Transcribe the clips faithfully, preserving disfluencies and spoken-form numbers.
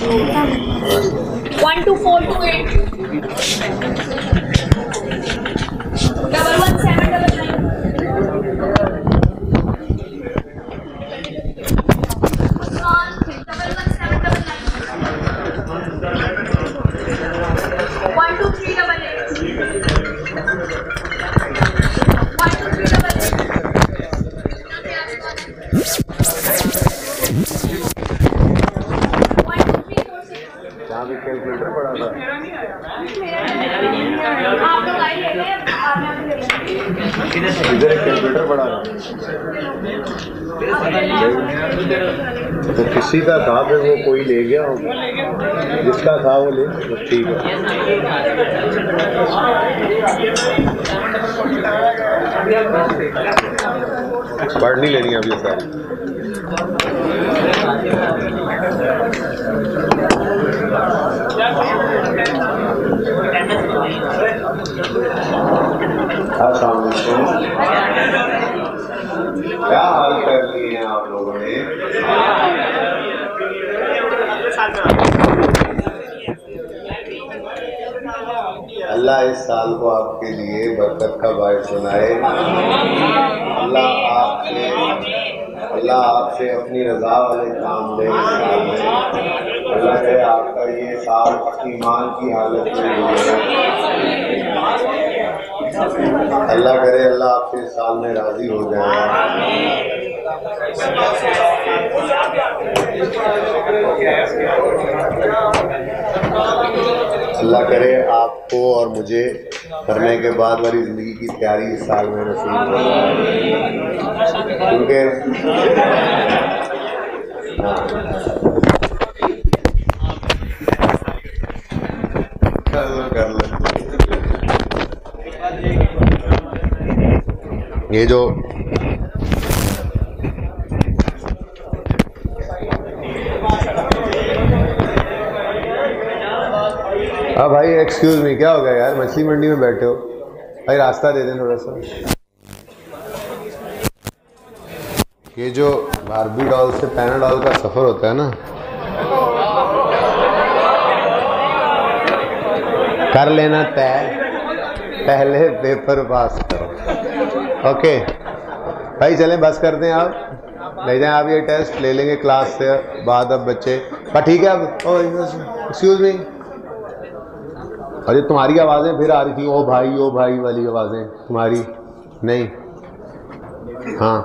One two four two eight double one seven double nine double one seven double nine one two three double eight one two three double eight यहाँ भी calculator पड़ा था। आप लोग आए ले लें, इधर एक कैलकुलेटर पड़ा था। तो किसी का था फिर वो कोई ले गया होगा, जिसका था वो ले, तो ठीक है। पढ़ नहीं लेनी अभी सारी। क्या हाल कर लिए हैं आप लोगों ने? अल्लाह इस साल को आपके लिए बरकत का बायस बनाए। अल्लाह आपसे अल्लाह आपसे अपनी रजा वाले काम दे। अल्लाह करे आपका ये साल ईमान की हालत में गुजरे। अल्लाह करे अल्लाह आपसे इस साल में राजी हो जाए। अल्लाह करे आपको और मुझे करने के बाद वाली जिंदगी की तैयारी इस साल में नसीब हो जाए, क्योंकि कर लो ये जो हाँ भाई एक्सक्यूज मी, क्या हो गया यार? मछली मंडी में बैठे हो भाई, रास्ता दे दें थोड़ा सा। ये जो बारबी डॉल से पैनाडॉल का सफर होता है ना, कर लेना तय, पहले पेपर पास करो। ओके भाई चलें, बस कर दें, आप ले जाएं, आप ये टेस्ट ले लेंगे क्लास से बाद। अब बच्चे पर ठीक है। अब एक्सक्यूज मी, और ये तुम्हारी आवाज़ें फिर आ रही थी, ओ भाई ओ भाई वाली आवाज़ें तुम्हारी नहीं। हाँ,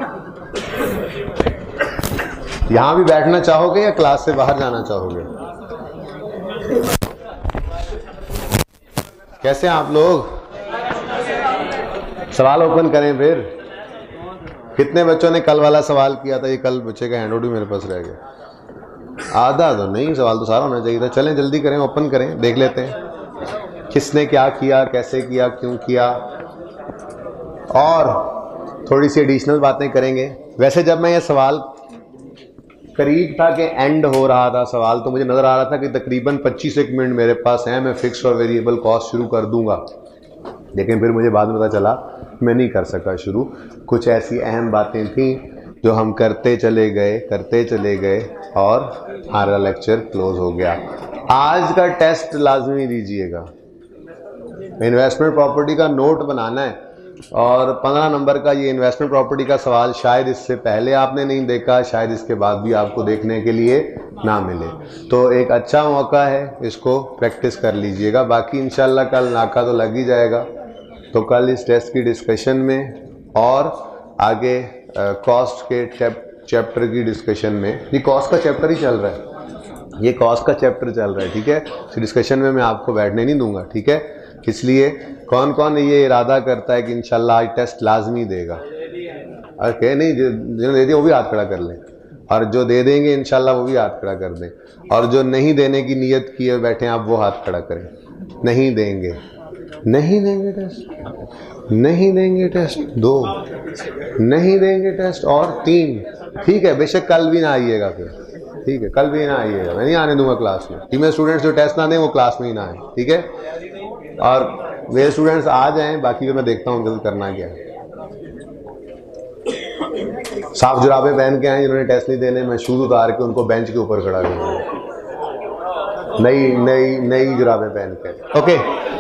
यहाँ भी बैठना चाहोगे या क्लास से बाहर जाना चाहोगे? कैसे आप लोग? सवाल ओपन करें फिर। कितने बच्चों ने कल वाला सवाल किया था? ये कल बच्चे का हैंडआउट भी मेरे पास रह गया। आधा तो नहीं, सवाल तो सारा होना चाहिए था। चलें जल्दी करें, ओपन करें, देख लेते हैं किसने क्या किया, कैसे किया, क्यों किया, और थोड़ी सी एडिशनल बातें करेंगे। वैसे जब मैं ये सवाल करीब था कि एंड हो रहा था सवाल, तो मुझे नज़र आ रहा था कि तकरीबन पच्चीस एक मिनट मेरे पास हैं, मैं फिक्स और वेरिएबल कॉस्ट शुरू कर दूंगा। लेकिन फिर मुझे बाद में पता चला मैं नहीं कर सका शुरू। कुछ ऐसी अहम बातें थी जो हम करते चले गए करते चले गए और हमारा लेक्चर क्लोज हो गया। आज का टेस्ट लाजमी दीजिएगा। इन्वेस्टमेंट प्रॉपर्टी का नोट बनाना है और पंद्रह नंबर का ये इन्वेस्टमेंट प्रॉपर्टी का सवाल शायद इससे पहले आपने नहीं देखा, शायद इसके बाद भी आपको देखने के लिए ना मिले, तो एक अच्छा मौका है, इसको प्रैक्टिस कर लीजिएगा। बाकी इंशाल्लाह कल नाका तो लग ही जाएगा, तो कल इस टेस्ट की डिस्कशन में और आगे कॉस्ट के चैप्टर की डिस्कशन में, ये कॉस्ट का चैप्टर ही चल रहा है, ये कॉस्ट का चैप्टर चल रहा है, ठीक है। तो डिस्कशन में मैं आपको बैठने नहीं दूंगा, ठीक है। इसलिए कौन कौन ये इरादा करता है कि इंशाल्लाह आज टेस्ट लाजमी देगा? ओके, नहीं जिन्होंने दे दिया वो भी हाथ खड़ा कर लें, और जो दे देंगे इंशाल्लाह वो भी हाथ खड़ा कर दें, और जो नहीं देने की नीयत किए बैठे आप वो हाथ खड़ा करें। नहीं देंगे, नहीं देंगे टेस्ट, नहीं देंगे टेस्ट, दो नहीं देंगे टेस्ट, और तीन, ठीक है। बेशक कल भी ना आइएगा, फिर ठीक है, कल भी ना आइएगा, मैं नहीं आने दूंगा क्लास में। फीमेल स्टूडेंट्स जो टेस्ट ना दें वो क्लास में ही ना आए, ठीक है। और मेरे स्टूडेंट्स आ जाएं, बाकी भी मैं देखता हूँ जल्द करना क्या है। साफ जुराबे पहन के आए जिन्होंने टेस्ट नहीं देने, मैं शूज उतार के उनको बेंच के ऊपर खड़ा करूँगा। नई नई नई जुराबें पहन के। ओके,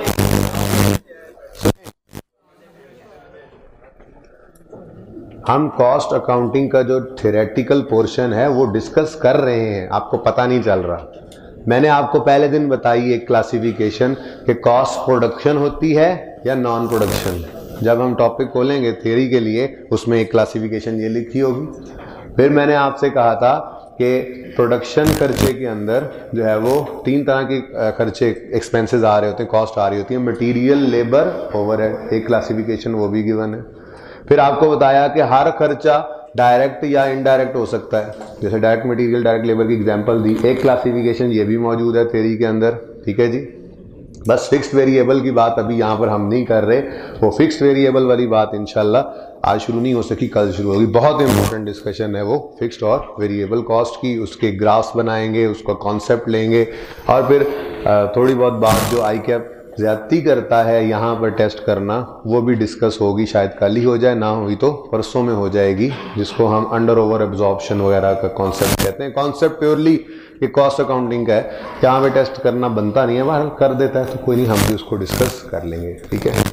हम कॉस्ट अकाउंटिंग का जो थ्योरेटिकल पोर्शन है वो डिस्कस कर रहे हैं, आपको पता नहीं चल रहा। मैंने आपको पहले दिन बताई एक क्लासिफिकेशन कि कॉस्ट प्रोडक्शन होती है या नॉन प्रोडक्शन। जब हम टॉपिक खोलेंगे थियरी के लिए उसमें एक क्लासिफिकेशन ये लिखी होगी। फिर मैंने आपसे कहा था कि प्रोडक्शन खर्चे के अंदर जो है वो तीन तरह के खर्चे एक्सपेंसेस आ रहे होते हैं, कॉस्ट आ रही होती है, मटेरियल, लेबर, ओवरहेड, एक क्लासिफिकेशन वो भी गिवन है। फिर आपको बताया कि हर खर्चा डायरेक्ट या इनडायरेक्ट हो सकता है, जैसे डायरेक्ट मटेरियल, डायरेक्ट लेबर की एग्जांपल दी। एक क्लासिफिकेशन ये भी मौजूद है थ्योरी के अंदर, ठीक है जी। बस फिक्स्ड वेरिएबल की बात अभी यहाँ पर हम नहीं कर रहे, वो फिक्स्ड वेरिएबल वाली बात इंशाल्लाह आज शुरू नहीं हो सकी, कल शुरू होगी। बहुत इंपॉर्टेंट डिस्कशन है वो फिक्स्ड और वेरिएबल कॉस्ट की, उसके ग्राफ्स बनाएंगे, उसका कॉन्सेप्ट लेंगे और फिर थोड़ी बहुत बात जो आई कैप ज्यादती करता है यहाँ पर टेस्ट करना वो भी डिस्कस होगी, शायद कल ही हो जाए, ना हुई तो परसों में हो जाएगी, जिसको हम अंडर ओवर एब्जॉर्प्शन वगैरह का कॉन्सेप्ट कहते हैं। कॉन्सेप्ट प्योरली ये कॉस्ट अकाउंटिंग का है, यहाँ पे टेस्ट करना बनता नहीं है, वहाँ कर देता है तो कोई नहीं, हम भी उसको डिस्कस कर लेंगे, ठीक है।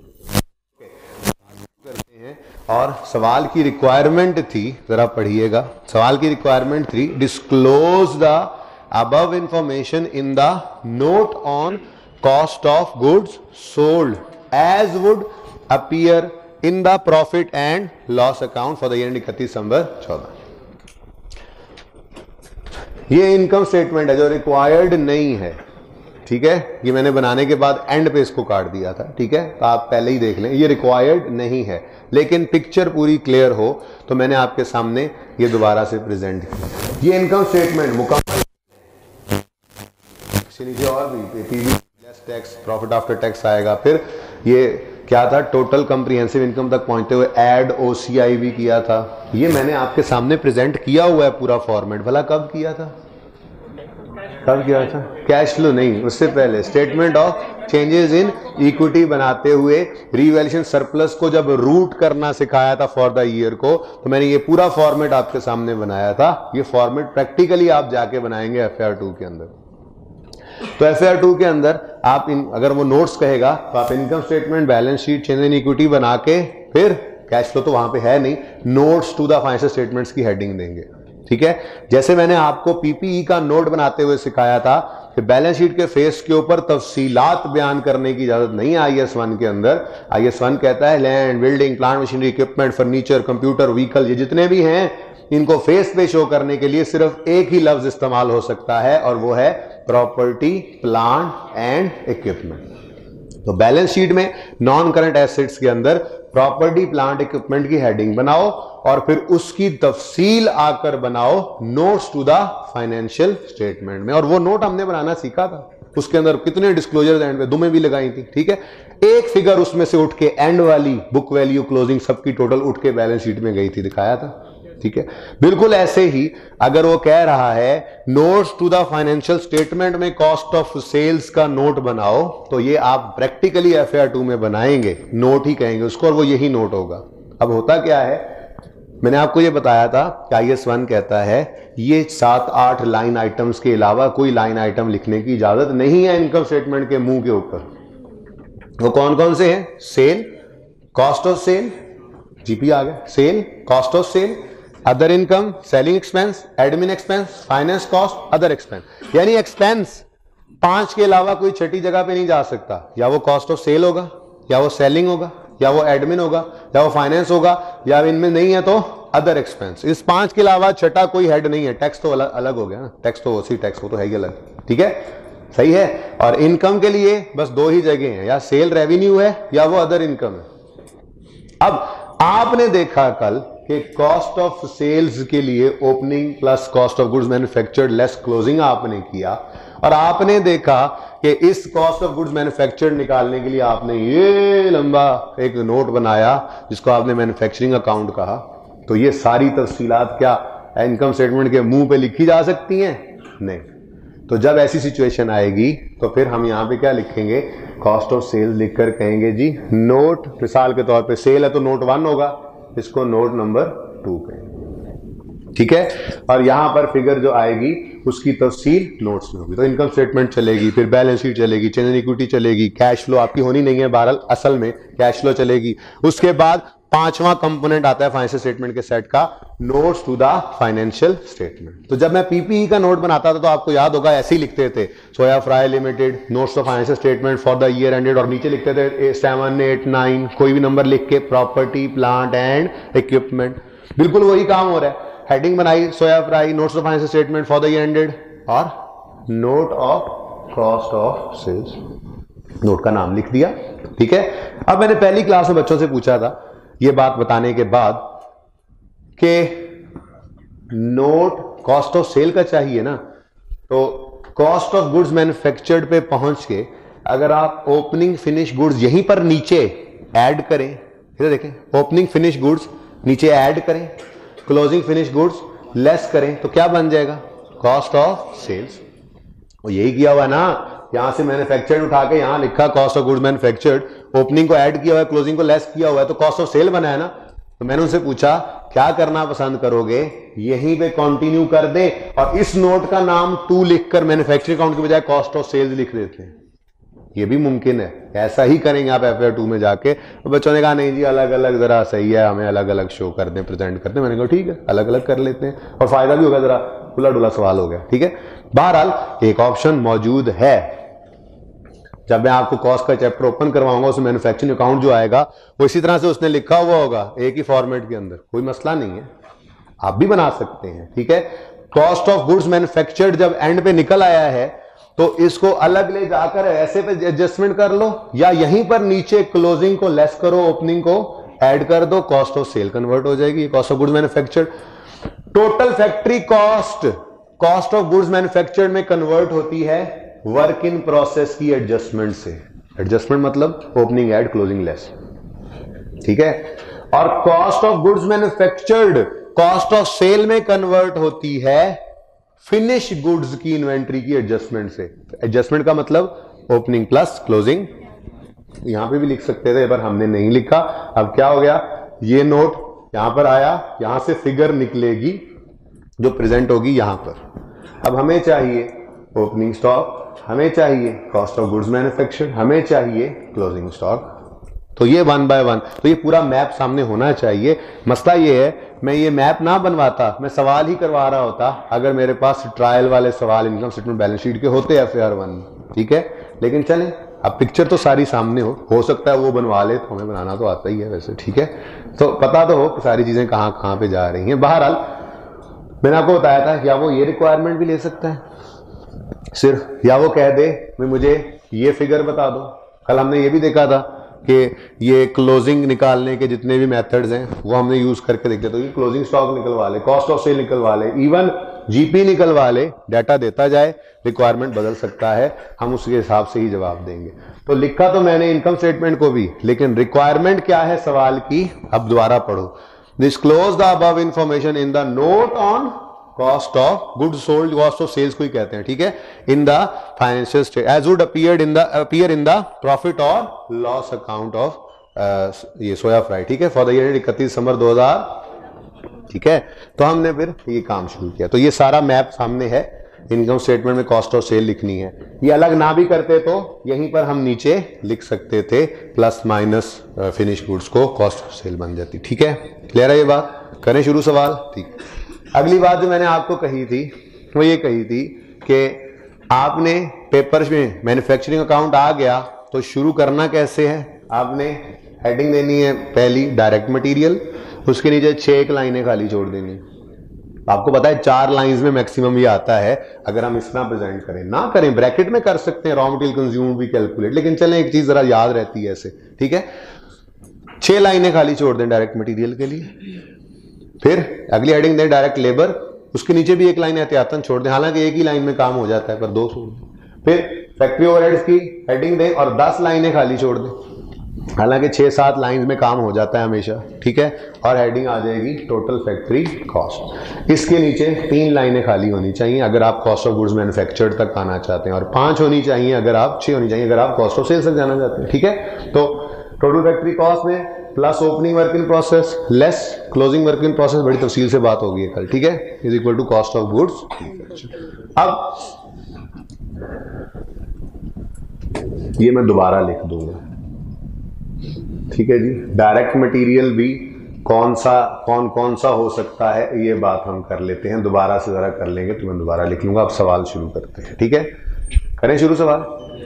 करते हैं और सवाल की रिक्वायरमेंट थी, जरा पढ़िएगा। सवाल की रिक्वायरमेंट थी, disclose the above information in the note on cost of goods sold as would appear in the profit and loss account for the year इकतीस दिसंबर चौदह। ये इनकम स्टेटमेंट है जो रिक्वायर्ड नहीं है, ठीक है। ये मैंने बनाने के बाद एंड पे इसको काट दिया था, ठीक है, तो आप पहले ही देख लें, ये रिक्वायर्ड नहीं है, लेकिन पिक्चर पूरी क्लियर हो तो मैंने आपके सामने ये दोबारा से प्रेजेंट किया। ये इनकम स्टेटमेंट मुकम्मल नीचे और भी PV tax, profit after tax आएगा, फिर ये क्या था, टोटल कंप्रीहेंसिव इनकम तक पहुंचते हुए ऐड ओसीआई भी किया था। ये मैंने आपके सामने प्रेजेंट किया हुआ है पूरा फॉर्मेट। भला कब किया था, कब किया था? कैश फ्लो नहीं, उससे पहले statement of changes in equity बनाते हुए रीवैल्यूएशन सरप्लस को जब रूट करना सिखाया था फॉर द ईयर को, तो मैंने ये पूरा फॉर्मेट आपके सामने बनाया था। ये फॉर्मेट प्रैक्टिकली आप जाके बनाएंगे एफ ए आर टू के अंदर। तो एफ ए आर टू के अंदर आप इन, अगर वो नोट्स कहेगा तो आप income statement, balance sheet, change in equity बना के फिर कैश फ्लो तो वहां पे है नहीं, notes to the financial statements की हेडिंग देंगे, ठीक है। जैसे मैंने आपको पीपीई का नोट बनाते हुए सिखाया था कि बैलेंस शीट के फेस के ऊपर तफसीलात बयान करने की इजाजत नहीं है आई एस वन के अंदर। आई एस वन कहता है land, building, plant, machinery, equipment, furniture, computer, vehicle, ये जितने भी हैं इनको फेस पे शो करने के लिए सिर्फ एक ही लफ्ज इस्तेमाल हो सकता है और वो है प्रॉपर्टी, प्लांट एंड इक्विपमेंट। तो बैलेंस शीट में नॉन करंट एसेट्स के अंदर प्रॉपर्टी, प्लांट, इक्विपमेंट की हेडिंग बनाओ और फिर उसकी तफसील आकर बनाओ notes to the financial statement में। और वो नोट हमने बनाना सीखा था, उसके अंदर कितने डिस्क्लोजर एंड पे दुमें भी लगाई थी, ठीक है। एक फिगर उसमें से उठ के एंड वाली बुक वैल्यू, क्लोजिंग, सबकी टोटल उठ के बैलेंस शीट में गई थी, दिखाया था, ठीक है। बिल्कुल ऐसे ही अगर वो कह रहा है notes to the financial statement में कॉस्ट ऑफ सेल्स का नोट बनाओ, तो ये आप practically F A R two में बनाएंगे, नोट ही कहेंगे उसको और वो यही नोट होगा। अब होता क्या है, मैंने आपको ये बताया था कि आई एस वन कहता है ये सात आठ लाइन आइटम्स के अलावा कोई लाइन आइटम लिखने की इजाजत नहीं है इनकम स्टेटमेंट के मुंह के ऊपर। वो कौन कौन से हैं? Sale, cost of sale, GP आ गया, sale, cost of sale, other income, selling expense, admin expense, finance cost, other expense. यानी एक्सपेंस पांच के अलावा कोई छठी जगह पे नहीं जा सकता। या वो कॉस्ट ऑफ सेल होगा, या वो सेलिंग होगा, या वो एडमिन होगा, या वो फाइनेंस होगा, या इनमें नहीं है तो अदर एक्सपेंस। इस पांच के अलावा छठा कोई हेड नहीं है। टैक्स तो अलग अलग हो गया ना, टैक्स तो उसी टैक्स वो तो है ही अलग, ठीक है, सही है। और इनकम के लिए बस दो ही जगह हैं, या सेल रेवेन्यू है या वो अदर इनकम है। अब आपने देखा कल कि कॉस्ट ऑफ सेल्स के लिए opening plus cost of goods manufactured less closing आपने किया, और आपने देखा कि इस कॉस्ट ऑफ गुड्स मैन्युफैक्चर्ड निकालने के लिए आपने ये लंबा एक नोट बनाया जिसको आपने मैन्युफैक्चरिंग अकाउंट कहा। तो ये सारी तफसीलात क्या इनकम स्टेटमेंट के मुंह पे लिखी जा सकती हैं? नहीं। तो जब ऐसी सिचुएशन आएगी तो फिर हम यहां पे क्या लिखेंगे? कॉस्ट ऑफ सेल्स लिखकर कहेंगे जी नोट, मिसाल के तौर पे सेल है तो नोट वन होगा, इसको नोट नंबर टू कहेंगे, ठीक है। और यहां पर फिगर जो आएगी उसकी तफसील नोट्स में होगी। तो इनकम स्टेटमेंट चलेगी, फिर बैलेंस शीट चलेगी, चेंज इन इक्विटी चलेगी, कैश फ्लो आपकी होनी नहीं है बहरहाल, असल में कैश फ्लो चलेगी। उसके बाद पांचवा कंपोनेंट आता है फाइनेंशियल स्टेटमेंट के सेट का, notes to the financial statement. तो जब मैं पीपीई का नोट बनाता था तो आपको याद होगा ऐसे ही लिखते थे, soya fry limited notes of financial statement for the year ended, और नीचे लिखते थे सेवन एट नाइन कोई भी नंबर लिख के, प्रॉपर्टी प्लांट एंड इक्विपमेंट। बिल्कुल वही काम हो रहा है, हेडिंग बनाई soya fry notes of financial statement for the year ended, और note of cost of sales, note का नाम लिख दिया। ठीक है, अब मैंने पहली क्लास में बच्चों से पूछा था ये बात बताने के बाद कि नोट कॉस्ट ऑफ सेल का चाहिए ना, तो कॉस्ट ऑफ गुड्स मैन्युफैक्चर्ड पे पहुंच के अगर आप ओपनिंग फिनिश गुड्स यहीं पर नीचे ऐड करें, इधर देखें, ओपनिंग फिनिश गुड्स नीचे ऐड करें, क्लोजिंग फिनिश गुड्स लेस करें, तो क्या बन जाएगा, कॉस्ट ऑफ सेल्स। और यही किया हुआ ना, यहां से मैन्युफैक्चर्ड उठा के यहां लिखा cost of goods manufactured, opening को ऐड किया हुआ है, क्लोजिंग को लेस किया हुआ है, तो कॉस्ट ऑफ सेल बना है ना। तो मैंने उनसे पूछा क्या करना पसंद करोगे, यहीं पे कंटिन्यू कर दे और इस नोट का नाम टू लिखकर मैन्युफैक्चरिंग अकाउंट के बजाय कॉस्ट ऑफ सेल्स लिख देते हैं, ये भी मुमकिन है, ऐसा ही करेंगे आप एफ ए टू में जाके। तो बच्चों ने कहा नहीं जी अलग अलग जरा सही है, हमें अलग अलग शो कर दें, प्रेजेंट करते हैं। मैंने कहा ठीक है अलग अलग कर लेते हैं और फायदा भी होगा, जरा खुला डुला सवाल हो गया। ठीक है, बहरहाल एक ऑप्शन मौजूद है, जब मैं आपको कॉस्ट का चैप्टर ओपन करवाऊंगा उसमें मैन्युफैक्चरिंग अकाउंट जो आएगा वो इसी तरह से उसने लिखा हुआ होगा एक ही फॉर्मेट के अंदर, कोई मसला नहीं है, आप भी बना सकते हैं। ठीक है, कॉस्ट ऑफ गुड्स मैन्युफैक्चर्ड जब एंड पे निकल आया है तो इसको अलग ले जाकर ऐसे पे एडजस्टमेंट कर लो, या यहीं पर नीचे क्लोजिंग को लेस करो, ओपनिंग को ऐड कर दो, कॉस्ट ऑफ सेल कन्वर्ट हो जाएगी, cost of goods manufactured. Total factory cost cost of goods manufactured में कन्वर्ट होती है वर्क इन प्रोसेस की एडजस्टमेंट से, एडजस्टमेंट मतलब ओपनिंग ऐड क्लोजिंग लेस। ठीक है, और cost of goods manufactured cost of sale में कन्वर्ट होती है फिनिश गुड्स की इन्वेंट्री की एडजस्टमेंट से। एडजस्टमेंट का मतलब ओपनिंग प्लस क्लोजिंग, यहां पे भी लिख सकते थे पर हमने नहीं लिखा। अब क्या हो गया, ये नोट यहां पर आया, यहां से फिगर निकलेगी जो प्रेजेंट होगी यहां पर। अब हमें चाहिए ओपनिंग स्टॉक, हमें चाहिए कॉस्ट ऑफ गुड्स मैन्युफैक्चर्ड, हमें चाहिए क्लोजिंग स्टॉक, तो ये वन बाय वन, तो ये पूरा मैप सामने होना चाहिए। मसला ये है मैं ये मैप ना बनवाता, मैं सवाल ही करवा रहा होता अगर मेरे पास ट्रायल वाले सवाल इनकम स्टेटमेंट बैलेंस शीट के होते एफ ए आर वन। ठीक है, लेकिन चलें अब पिक्चर तो सारी सामने हो हो सकता है वो बनवा ले, तो हमें बनाना तो आता ही है वैसे। ठीक है, तो पता तो हो कि सारी चीजें कहां कहां पे जा रही हैं। बहरहाल मैंने आपको बताया था क्या वो ये रिक्वायरमेंट भी ले सकता है सिर्फ, या वो कह दे मैं मुझे ये फिगर बता दो। कल हमने ये भी देखा था कि ये क्लोजिंग निकालने के जितने भी मेथड्स हैं वो हमने यूज करके देखते, तो ये क्लोजिंग स्टॉक निकलवा ले, कॉस्ट ऑफ सेल निकलवा ले, इवन जीपी निकलवा ले, डाटा देता जाए, रिक्वायरमेंट बदल सकता है, हम उसके हिसाब से ही जवाब देंगे। तो लिखा तो मैंने इनकम स्टेटमेंट को भी, लेकिन रिक्वायरमेंट क्या है सवाल की अब दोबारा पढ़ो। Disclose the above information in the note on cost of goods sold, cost of sales को ही कहते हैं। ठीक है, in the financial state as would appear in the appear in the profit और लॉस अकाउंट ऑफ ये soya fry. ठीक है, फॉर द ईयर इकतीस दिसंबर दो हजार। ठीक है, तो हमने फिर ये काम शुरू किया। तो ये सारा मैप सामने है, इनकम स्टेटमेंट में कॉस्ट ऑफ सेल लिखनी है, ये अलग ना भी करते तो यहीं पर हम नीचे लिख सकते थे प्लस माइनस फिनिश गुड्स को कॉस्ट ऑफ सेल बन जाती। ठीक है, क्लियर है ये बात, करें शुरू सवाल। ठीक, अगली बात जो मैंने आपको कही थी वो ये कही थी कि आपने पेपर्स में मैन्युफैक्चरिंग अकाउंट आ गया तो शुरू करना कैसे है, आपने हेडिंग देनी है पहली डायरेक्ट मटेरियल, उसके नीचे छह एक लाइनें खाली छोड़ देनी। आपको पता है चार लाइंस में मैक्सिमम ये आता है अगर हम इस तरह प्रेजेंट करें, ना करें ब्रैकेट में कर सकते हैं, रॉ मटेरियल कंज्यूम भी कैलकुलेट, लेकिन चलें एक चीज जरा याद रहती है ऐसे। ठीक है, छह लाइनें खाली छोड़ दें डायरेक्ट मटेरियल के लिए। फिर अगली हेडिंग दें डायरेक्ट लेबर, उसके नीचे भी एक लाइन एहतियातन छोड़ दें, हालांकि एक ही लाइन में काम हो जाता है पर दो छोड़ दें। फिर फैक्ट्री ओवरहेड्स की हेडिंग दें और दस लाइनें खाली छोड़ दें, हालांकि छह सात लाइन में काम हो जाता है हमेशा। ठीक है, और हेडिंग आ जाएगी टोटल फैक्ट्री कॉस्ट। इसके नीचे तीन लाइनें खाली होनी चाहिए अगर आप कॉस्ट ऑफ गुड्स मैन्युफैक्चर्ड तक आना चाहते हैं, और पांच होनी चाहिए अगर आप छह होनी चाहिए अगर आप कॉस्ट ऑफ सेल्स तक जाना चाहते हैं। ठीक है, तो टोटल फैक्ट्री कॉस्ट में plus opening work in process less closing work in process, बड़ी तफसील से बात होगी कल, ठीक है, is equal to cost of goods. अब ये मैं दोबारा लिख दूंगा, ठीक है जी। डायरेक्ट मटेरियल भी कौन सा कौन कौन सा हो सकता है ये बात हम कर लेते हैं, दोबारा से जरा कर लेंगे, तो मैं दोबारा लिख लूंगा। अब सवाल शुरू करते हैं, ठीक है, करें शुरू सवाल।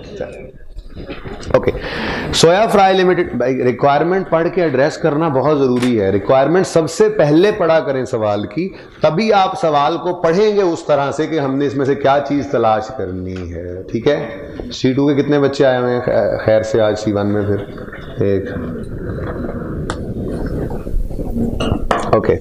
Okay, soya fry limited, requirement पढ़ के एड्रेस करना बहुत जरूरी है। रिक्वायरमेंट सबसे पहले पढ़ा करें सवाल की, तभी आप सवाल को पढ़ेंगे उस तरह से कि हमने इसमें से क्या चीज तलाश करनी है, ठीक है। सी टू के कितने बच्चे आए हुए हैं खैर से आज सी वन में? फिर एक, ओके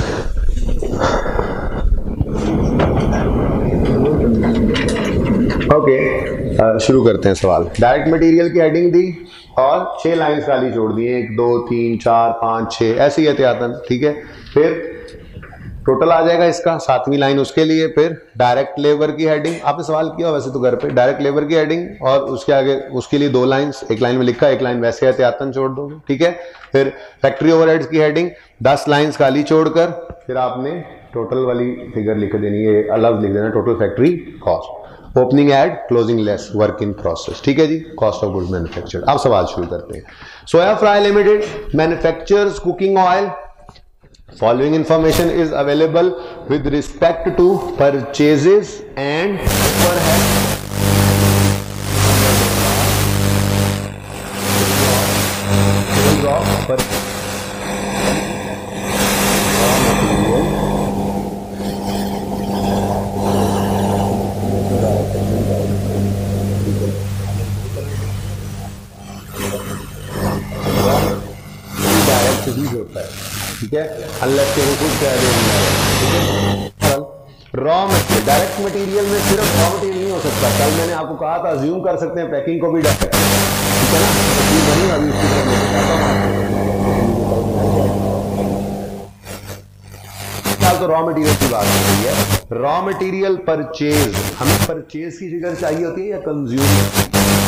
ओके शुरू करते हैं सवाल। डायरेक्ट मटेरियल की हेडिंग दी और छह लाइंस खाली छोड़ दी, एक दो तीन चार पाँच छः ऐसे ही एहतियातन, ठीक है। फिर टोटल आ जाएगा इसका, सातवीं लाइन उसके लिए। फिर डायरेक्ट लेबर की हेडिंग, आपने सवाल किया वैसे तो घर पे, डायरेक्ट लेबर की हेडिंग और उसके आगे उसके लिए दो लाइंस, एक लाइन में लिखा एक लाइन वैसे एहतियातन छोड़ दोगे, ठीक है। फिर फैक्ट्री ओवरहेड्स की हेडिंग दस लाइंस खाली छोड़कर फिर आपने टोटल वाली फिगर लिख देनी है, अलग लिख देना, total factory cost, opening add closing less work in process, ठीक है जी, कॉस्ट ऑफ गुड्स मैन्युफैक्चर्ड। अब सवाल शुरू करते हैं। Soya fry limited manufactures cooking oil, following information is available with respect to purchases and पर होता है, ठीक है, अनलेस के वो कुछ कह रहे हैं। रॉ मटेरियल, डायरेक्ट मटेरियल में सिर्फ रॉ मटेरियल नहीं हो सकता। कल मैंने आपको कहा था अज्यूम कर सकते हैं पैकिंग को भी डायरेक्ट, ठीक है ना, तो अभी उसकी तो रॉ मटेरियल की बात हो रही है। रॉ मटेरियल परचेज, हमें परचेज की फिगर चाहिए होती है या कंज्यूम?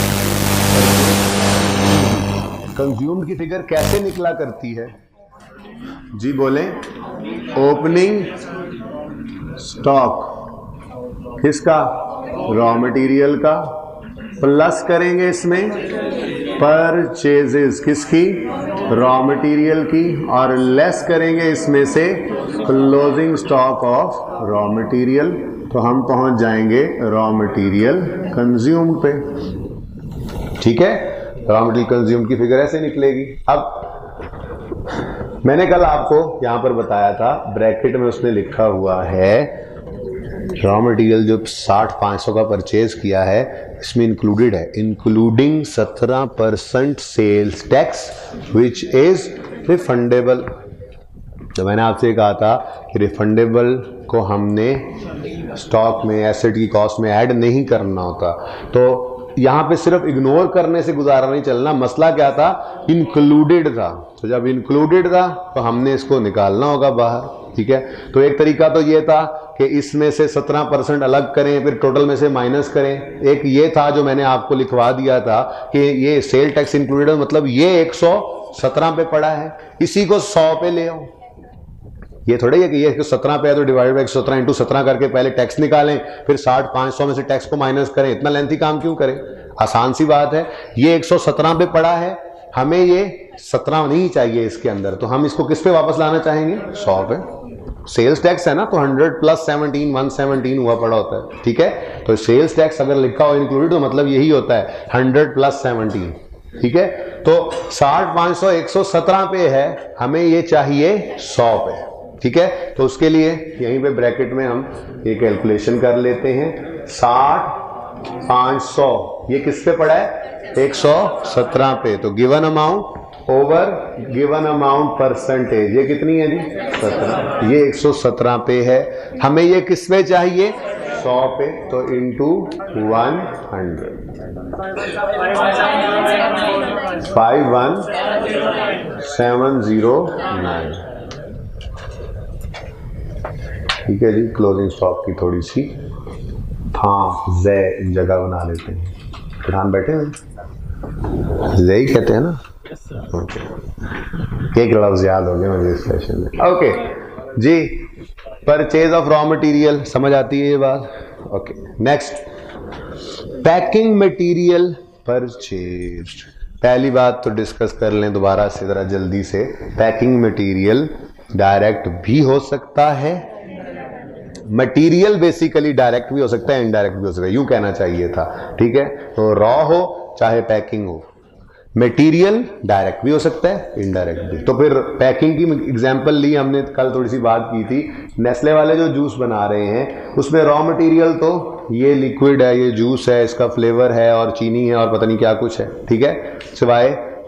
कंज्यूम्ड की फिगर कैसे निकला करती है जी, बोलें। ओपनिंग स्टॉक किसका? रॉ मटेरियल का, प्लस करेंगे इसमें परचेजेस किसकी? रॉ मटेरियल की, और लेस करेंगे इसमें से closing stock of raw material, तो हम पहुंच जाएंगे रॉ मटेरियल कंज्यूम्ड पे, ठीक है। रॉ मटेरियल कंज्यूम की फिगर ऐसे निकलेगी। अब मैंने कल आपको यहां पर बताया था, ब्रैकेट में उसने लिखा हुआ है रॉ मटेरियल जो साठ पाँच सौ का परचेज किया है इसमें इंक्लूडेड है, इंक्लूडिंग सत्रह percent sales tax which is refundable. तो मैंने आपसे कहा था कि रिफंडेबल को हमने स्टॉक में एसेट की कॉस्ट में ऐड नहीं करना होता, तो यहां पे सिर्फ इग्नोर करने से गुजारा नहीं चलना। मसला क्या था? इंक्लूडेड था, तो जब इंक्लूडेड था तो हमने इसको निकालना होगा बाहर, ठीक है। तो एक तरीका तो ये था कि इसमें से सत्रह परसेंट अलग करें, फिर टोटल में से माइनस करें। एक ये था जो मैंने आपको लिखवा दिया था कि ये सेल टैक्स इंक्लूडेड, मतलब ये एक सौ सत्रह पे पड़ा है, इसी को सौ पे ले आओ। ये थोड़ी है कि ये सत्रह पे है तो डिवाइड बाई सत्रह इंटू सत्रह करके पहले टैक्स निकालें, फिर साठ पाँच सौ में से टैक्स को माइनस करें। इतना लेंथी काम क्यों करें, आसान सी बात है। ये एक सौ सत्रह पे पड़ा है, हमें ये सत्रह नहीं चाहिए इसके अंदर, तो हम इसको किस पे वापस लाना चाहेंगे? सौ पे। सेल्स टैक्स है ना, तो hundred plus seventeen one seventeen हुआ पड़ा होता है, ठीक है। तो सेल्स टैक्स अगर लिखा हो इंक्लूडेड तो मतलब यही होता है हंड्रेड प्लस सेवनटीन, ठीक है। तो साठ पाँच सौ एक सौ सत्रह पे है, हमें ये चाहिए सौ पे, ठीक है। तो उसके लिए यहीं पे ब्रैकेट में हम ये कैलकुलेशन कर लेते हैं। साठ पाँच सौ ये किस पे पड़ा है? एक सौ सत्रह पे। तो given amount over given amount percentage ये कितनी है जी? सत्रह। ये एक सौ सत्रह पे है, हमें ये किस पे चाहिए? सौ पे। तो into one hundred five one seven zero nine, ठीक है जी। क्लोजिंग स्टॉक की थोड़ी सी हाँ जय जगह बना लेते हैं, ध्यान बैठे हैं, जय ही कहते हैं ना। ओके, एक लफ्ज याद हो गया मुझे इस सेशन में। ओके जी, परचेज ऑफ रॉ मटेरियल समझ आती है ये बात। Okay, next packing material purchase. पहली बात तो डिस्कस कर लें दोबारा से जरा जल्दी से। पैकिंग मटेरियल डायरेक्ट भी हो सकता है, मटेरियल बेसिकली डायरेक्ट भी हो सकता है, इनडायरेक्ट भी हो सकता है, यूं कहना चाहिए था, ठीक है। तो रॉ हो चाहे पैकिंग हो, मटेरियल डायरेक्ट भी हो सकता है, इनडायरेक्ट भी। तो फिर पैकिंग की एग्जांपल ली हमने, कल थोड़ी सी बात की थी। नेस्ले वाले जो जूस बना रहे हैं उसमें रॉ मटेरियल तो ये लिक्विड है, ये जूस है, इसका फ्लेवर है और चीनी है और पता नहीं क्या कुछ है, ठीक है, सिवाय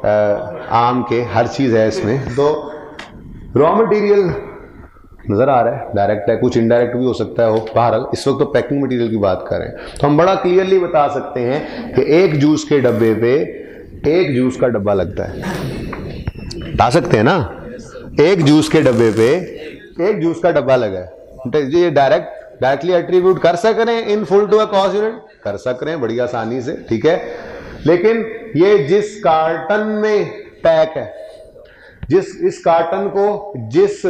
आम के हर चीज है इसमें। तो रॉ मटेरियल नजर आ रहा है डायरेक्ट है, कुछ इनडायरेक्ट भी हो सकता है हो। बहरहाल इस वक्त तो पैकिंग मटेरियल की बात कर रहे हैं, तो हम बड़ा क्लियरली बता सकते हैं कि एक जूस के डब्बे पे एक जूस का डब्बा लगता है, बता सकते हैं ना, एक जूस के डब्बे पे एक जूस का डब्बा लगा है। ये डायरेक्ट डायरेक्टली एट्रीब्यूट कर सक रहे हैं in full to a cost unit, कर सक रहे हैं बड़ी आसानी से, ठीक है। लेकिन ये जिस कार्टन में पैक है, जिस इस कार्टन को जिस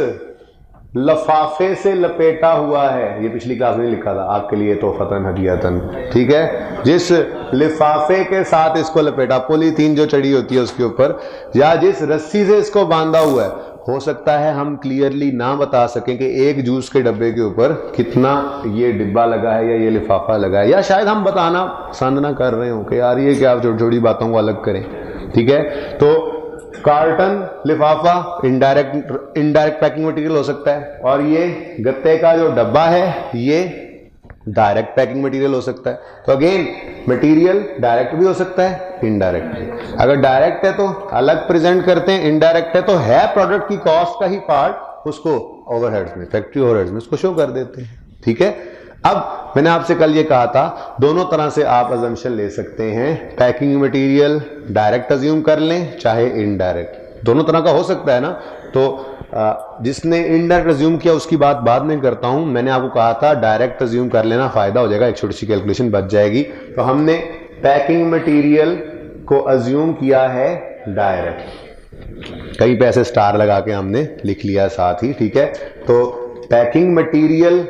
लफाफे से लपेटा हुआ है, ये पिछली क्लास में लिखा था आपके लिए तोहफतन हदियतन, ठीक है, जिस लिफाफे के साथ इसको लपेटा, पॉलीथीन जो चढ़ी होती है उसके ऊपर, या जिस रस्सी से इसको बांधा हुआ है, हो सकता है हम क्लियरली ना बता सकें कि एक जूस के डब्बे के ऊपर कितना ये डिब्बा लगा है या ये लिफाफा लगा है, या शायद हम बताना पसंद ना कर रहे हो कि यार ये क्या, छोटी छोटी बातों को अलग करें, ठीक है। तो कार्टन, लिफाफा इनडायरेक्ट इनडायरेक्ट पैकिंग मटेरियल हो सकता है, और ये गत्ते का जो डब्बा है ये डायरेक्ट पैकिंग मटेरियल हो सकता है। तो अगेन मटेरियल डायरेक्ट भी हो सकता है, इनडायरेक्ट भी। अगर डायरेक्ट है तो अलग प्रेजेंट करते हैं, इनडायरेक्ट है तो है प्रोडक्ट की कॉस्ट का ही पार्ट, उसको ओवरहेड्स में, फैक्ट्री ओवरहेड्स में उसको शो कर देते हैं, ठीक है। अब मैंने आपसे कल ये कहा था दोनों तरह से आप अजम्पशन ले सकते हैं, पैकिंग मटेरियल डायरेक्ट अज्यूम कर लें चाहे इनडायरेक्ट, दोनों तरह का हो सकता है ना। तो जिसने इनडायरेक्ट अज्यूम किया उसकी बात बाद में करता हूं। मैंने आपको कहा था डायरेक्ट अज्यूम कर लेना, फायदा हो जाएगा, एक छोटी सी कैलकुलेशन बच जाएगी। तो हमने पैकिंग मटेरियल को अज्यूम किया है डायरेक्ट, कई पैसे स्टार लगा के हमने लिख लिया साथ ही, ठीक है। तो पैकिंग मटेरियल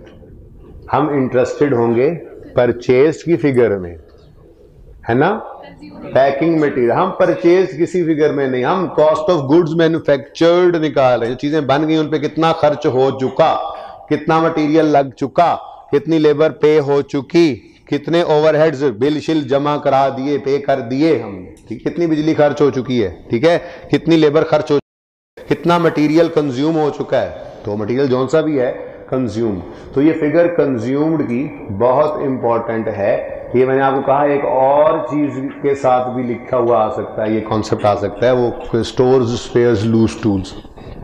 हम इंटरेस्टेड होंगे परचेज की फिगर में, है ना। पैकिंग मटेरियल हम परचेज किसी फिगर में नहीं, हम कॉस्ट ऑफ गुड्स मैन्युफैक्चर्ड निकाल रहे हैं, जो चीजें बन गई उन पे कितना खर्च हो चुका, कितना मटेरियल लग चुका, कितनी लेबर पे हो चुकी, कितने ओवरहेड्स बिल शिल जमा करा दिए, पे कर दिए हमने, ठीक, कितनी बिजली खर्च हो चुकी है, ठीक है, कितनी लेबर खर्च हो, कितना मटेरियल कंज्यूम हो चुका है। तो मटेरियल जौन सा भी है कंज्यूम, तो ये फिगर कंज्यूम्ड की बहुत इंपॉर्टेंट है। ये मैंने आपको कहा एक और चीज के साथ भी लिखा हुआ आ सकता है, ये कॉन्सेप्ट आ सकता है, वो स्टोर्स स्पेयर्स लूज टूल्स।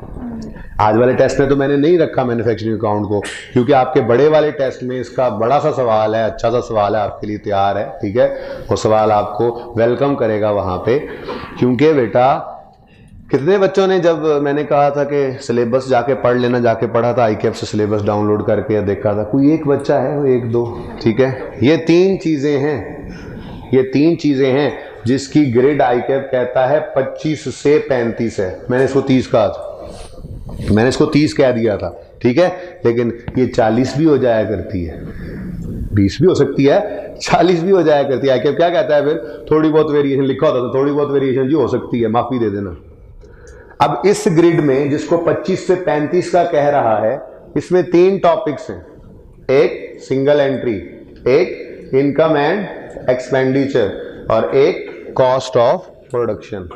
आज वाले टेस्ट में तो मैंने नहीं रखा मैन्युफैक्चरिंग अकाउंट को, क्योंकि आपके बड़े वाले टेस्ट में इसका बड़ा सा सवाल है, अच्छा सा सवाल है, आपके लिए तैयार है, ठीक है। वो सवाल आपको वेलकम करेगा वहां पे, क्योंकि बेटा कितने बच्चों ने, जब मैंने कहा था कि सिलेबस जाके पढ़ लेना, जाके पढ़ा था आईकेएफ से सिलेबस डाउनलोड करके या देखा था, कोई एक बच्चा है, वो एक दो, ठीक है। ये तीन चीजें हैं, ये तीन चीजें हैं जिसकी ग्रेड आईकेएफ कहता है पच्चीस से पैंतीस है। मैंने इसको तीस कहा था, मैंने इसको तीस कह दिया था, ठीक है, लेकिन ये चालीस भी हो जाया करती है, बीस भी हो सकती है, चालीस भी हो जाया करती है। आईकेएफ क्या कहता है फिर, थोड़ी बहुत वेरिएशन लिखा होता, तो थोड़ी बहुत वेरिएशन जी हो सकती है, माफी दे देना। अब इस ग्रिड में जिसको पच्चीस से पैंतीस का कह रहा है, इसमें तीन टॉपिक्स हैं, एक सिंगल एंट्री, एक इनकम एंड एक्सपेंडिचर, और एक cost of production.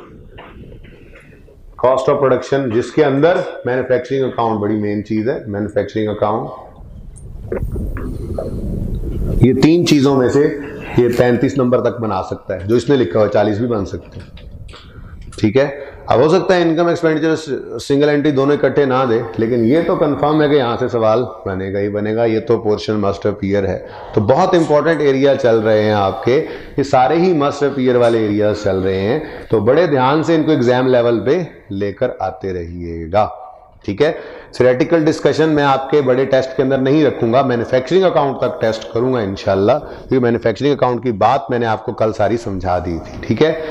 Cost of production जिसके अंदर मैन्युफैक्चरिंग अकाउंट बड़ी मेन चीज है, मैन्युफैक्चरिंग अकाउंट। ये तीन चीजों में से ये पैंतीस नंबर तक बना सकता है, जो इसने लिखा हुआ चालीस भी बन सकते हैं, ठीक है। अब हो सकता है इनकम एक्सपेंडिचर सिंगल एंट्री दोनों इकट्ठे ना दे, लेकिन ये तो कंफर्म है कि यहाँ से सवाल बनेगा ही बनेगा, ये तो पोर्शन मस्ट अपीयर है। तो बहुत इंपॉर्टेंट एरिया चल रहे हैं आपके, ये सारे ही मस्ट अपीयर वाले एरियाज चल रहे हैं, तो बड़े ध्यान से इनको एग्जाम लेवल पे लेकर आते रहिएगा, ठीक है। थ्योरेटिकल डिस्कशन मैं आपके बड़े टेस्ट के अंदर नहीं रखूंगा, मैन्युफैक्चरिंग अकाउंट तक टेस्ट करूंगा इंशाल्लाह, क्योंकि मैन्युफैक्चरिंग अकाउंट की बात मैंने आपको कल सारी समझा दी थी, ठीक है।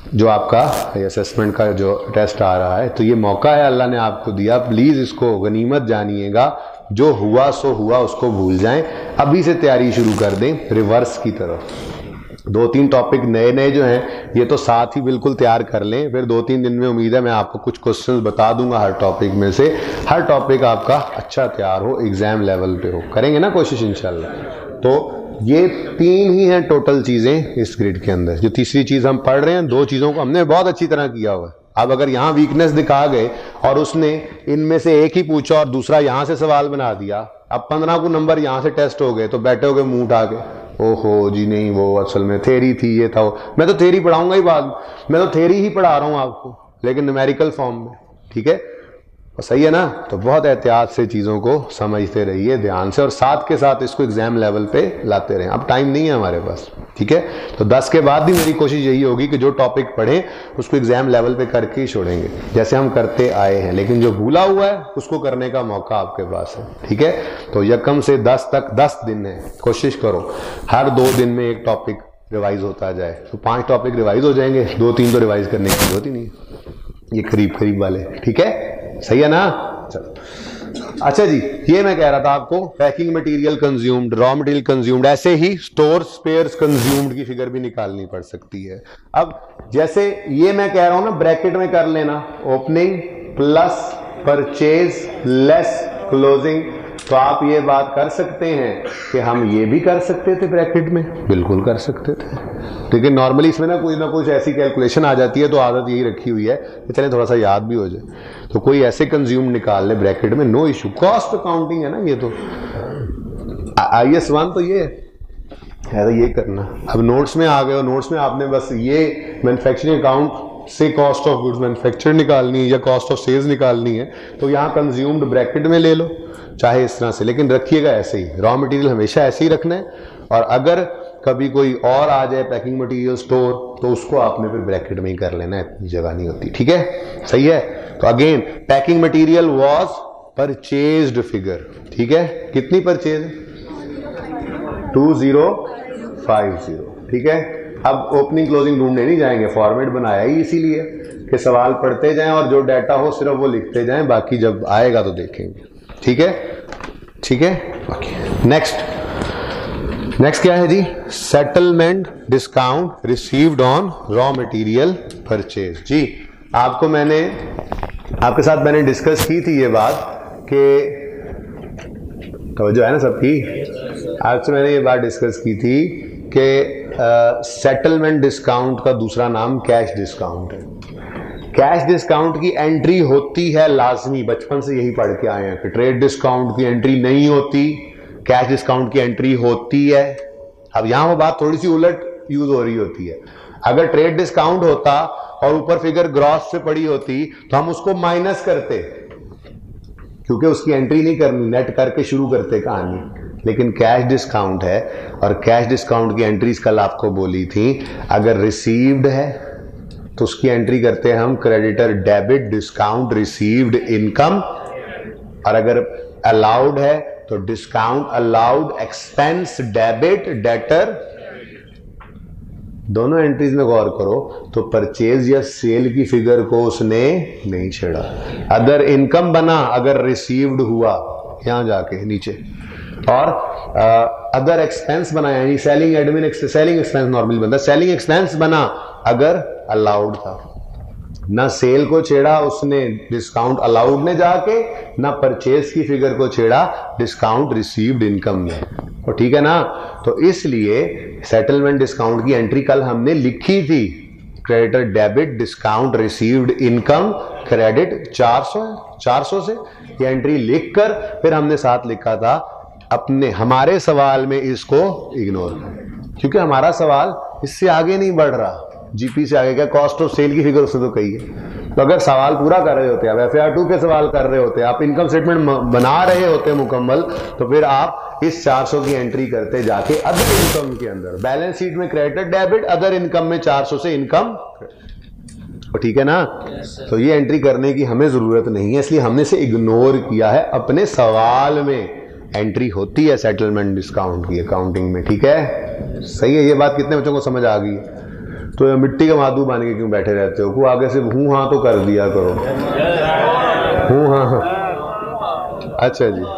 जो आपका असेसमेंट का जो टेस्ट आ रहा है, तो ये मौका है अल्लाह ने आपको दिया, प्लीज़ इसको गनीमत जानिएगा। जो हुआ सो हुआ, उसको भूल जाएं, अभी से तैयारी शुरू कर दें रिवर्स की तरफ। दो तीन टॉपिक नए नए जो हैं ये तो साथ ही बिल्कुल तैयार कर लें, फिर दो तीन दिन में उम्मीद है मैं आपको कुछ क्वेश्चंस बता दूंगा हर टॉपिक में से, हर टॉपिक आपका अच्छा तैयार हो, एग्जाम लेवल पे हो। करेंगे ना कोशिश इंशाल्लाह। तो ये तीन ही हैं टोटल चीज़ें इस ग्रिड के अंदर। जो तीसरी चीज़ हम पढ़ रहे हैं, दो चीज़ों को हमने बहुत अच्छी तरह किया हुआ है। अब अगर यहाँ वीकनेस दिखा गए और उसने इनमें से एक ही पूछा और दूसरा यहाँ से सवाल बना दिया, अब पंद्रह को नंबर यहाँ से टेस्ट हो गए, तो बैठे हो गए मुंह उठा के, ओहो जी नहीं वो असल में थेरी थी, ये था वो। मैं तो थेरी पढ़ाऊंगा ही बाद, मैं तो थेरी ही पढ़ा रहा हूँ आपको, लेकिन न्यूमेरिकल फॉर्म में। ठीक है, सही है ना? तो बहुत एहतियात से चीज़ों को समझते रहिए, ध्यान से, और साथ के साथ इसको एग्जाम लेवल पे लाते रहें। अब टाइम नहीं है हमारे पास, ठीक है? तो दस के बाद भी मेरी कोशिश यही होगी कि जो टॉपिक पढ़ें उसको एग्जाम लेवल पे करके ही छोड़ेंगे, जैसे हम करते आए हैं। लेकिन जो भूला हुआ है उसको करने का मौका आपके पास है, ठीक है? तो यकम से दस तक दस दिन है, कोशिश करो हर दो दिन में एक टॉपिक रिवाइज होता जाए, तो पांच टॉपिक रिवाइज हो जाएंगे, दो तीन तो रिवाइज करने की जरूरत ही नहीं, ये करीब करीब वाले, ठीक है? सही है ना? चलो, अच्छा जी, ये मैं कह रहा था आपको, packing material consumed, raw material consumed, ऐसे ही स्टोर स्पेयर्स कंज्यूम्ड की फिगर भी निकालनी पड़ सकती है। अब जैसे ये मैं कह रहा हूं ना, ब्रैकेट में कर लेना, opening plus purchase less closing, तो आप ये बात कर सकते हैं कि हम ये भी कर सकते थे ब्रैकेट में, बिल्कुल कर सकते थे, लेकिन नॉर्मली इसमें ना कुछ ना कुछ ऐसी कैलकुलेशन आ जाती है, तो आदत यही रखी हुई है कि चले थोड़ा सा याद भी हो जाए। तो कोई ऐसे कंज्यूम निकाल ले ब्रैकेट में, नो इशू, कॉस्ट अकाउंटिंग है ना ये। तो आई एस वन तो ये है, तो ये करना। अब नोट्स में आ गए, और नोट्स में आपने बस ये मैन्युफैक्चरिंग अकाउंट से कॉस्ट ऑफ गुड्स मैन्युफैक्चर निकालनी है या कॉस्ट ऑफ सेल्स निकालनी है, तो यहाँ कंज्यूम्ड ब्रैकेट में ले लो, चाहे इस तरह से, लेकिन रखिएगा ऐसे ही, रॉ मटेरियल हमेशा ऐसे ही रखना है। और अगर कभी कोई और आ जाए पैकिंग मटेरियल स्टोर, तो उसको आपने फिर ब्रैकेट में ही कर लेना है, इतनी जगह नहीं होती, ठीक है? सही है? तो again packing material was purchased figure, ठीक है? कितनी purchase? Two zero five zero, ठीक है? अब ओपनिंग क्लोजिंग ढूंढने नहीं जाएंगे, फॉर्मेट बनाया ही इसीलिए कि सवाल पढ़ते जाएं और जो डाटा हो सिर्फ वो लिखते जाएं, बाकी जब आएगा तो देखेंगे, ठीक है? ठीक है, ओके। नेक्स्ट नेक्स्ट क्या है जी? Settlement discount received on raw material purchase. जी, आपको मैंने आपके साथ मैंने डिस्कस की थी ये बात कि तो जो है ना सबकी, आपसे मैंने ये बात डिस्कस की थी कि सेटलमेंट डिस्काउंट का दूसरा नाम कैश डिस्काउंट है। कैश डिस्काउंट की एंट्री होती है लाजमी, बचपन से यही पढ़ के आए हैं कि ट्रेड डिस्काउंट की एंट्री नहीं होती, कैश डिस्काउंट की एंट्री होती है। अब यहां वो बात थोड़ी सी उलट यूज हो रही होती है। अगर ट्रेड डिस्काउंट होता और ऊपर फिगर ग्रॉस से पड़ी होती तो हम उसको माइनस करते, क्योंकि उसकी एंट्री नहीं करनी, नेट करके शुरू करते कहानी। लेकिन कैश डिस्काउंट है, और कैश डिस्काउंट की एंट्रीज कल आपको बोली थी, अगर रिसीव्ड है तो उसकी एंट्री करते हैं हम creditor debit discount received income, और अगर अलाउड है तो discount allowed expense debit debtor. दोनों एंट्रीज में गौर करो तो परचेज या सेल की फिगर को उसने नहीं छेड़ा। अदर इनकम बना अगर रिसीव्ड हुआ, यहां जाके नीचे, और अदर एक्सपेंस बना यानी selling admin selling expense normally बनता है, सेलिंग एक्सपेंस बना अगर अलाउड था। ना सेल को छेड़ा उसने डिस्काउंट अलाउड ने जाके, ना परचेज की फिगर को छेड़ा डिस्काउंट रिसीव्ड इनकम ने। तो ठीक है ना? तो इसलिए सेटलमेंट डिस्काउंट की एंट्री कल हमने लिखी थी, creditor debit discount received income credit चार सौ चार सौ से ये एंट्री लिखकर फिर हमने साथ लिखा था अपने हमारे सवाल में इसको इग्नोर करें, क्योंकि हमारा सवाल इससे आगे नहीं बढ़ रहा, जीपी से आगे क्या, कॉस्ट ऑफ सेल की फिगर उसने तो कही है। तो अगर सवाल पूरा कर रहे होते, आप एफ ए आर टू के सवाल कर रहे होते, आप इनकम स्टेटमेंट बना रहे होते मुकम्मल, तो फिर आप इस चार सौ की एंट्री करते जाके अदर इनकम के अंदर, बैलेंस शीट में क्रेडिट डेबिट, अदर इनकम में चार सौ से इनकम, ठीक है ना? तो ये एंट्री करने की हमें जरूरत नहीं है, इसलिए हमने इसे इग्नोर किया है। अपने सवाल में एंट्री होती है सेटलमेंट डिस्काउंट की अकाउंटिंग में, ठीक है? सही है, ये बात कितने बच्चों को समझ आ गई है? तो ये मिट्टी का माधु बन के क्यों बैठे रहते हो? को आगे से हूँ हाँ तो कर दिया करो। हूँ हाँ हाँ अच्छा जी।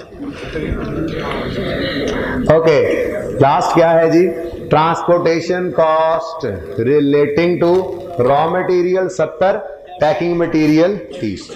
ओके, लास्ट क्या है जी? Transportation cost relating to raw material सत्तर, पैकिंग मटेरियल तीस।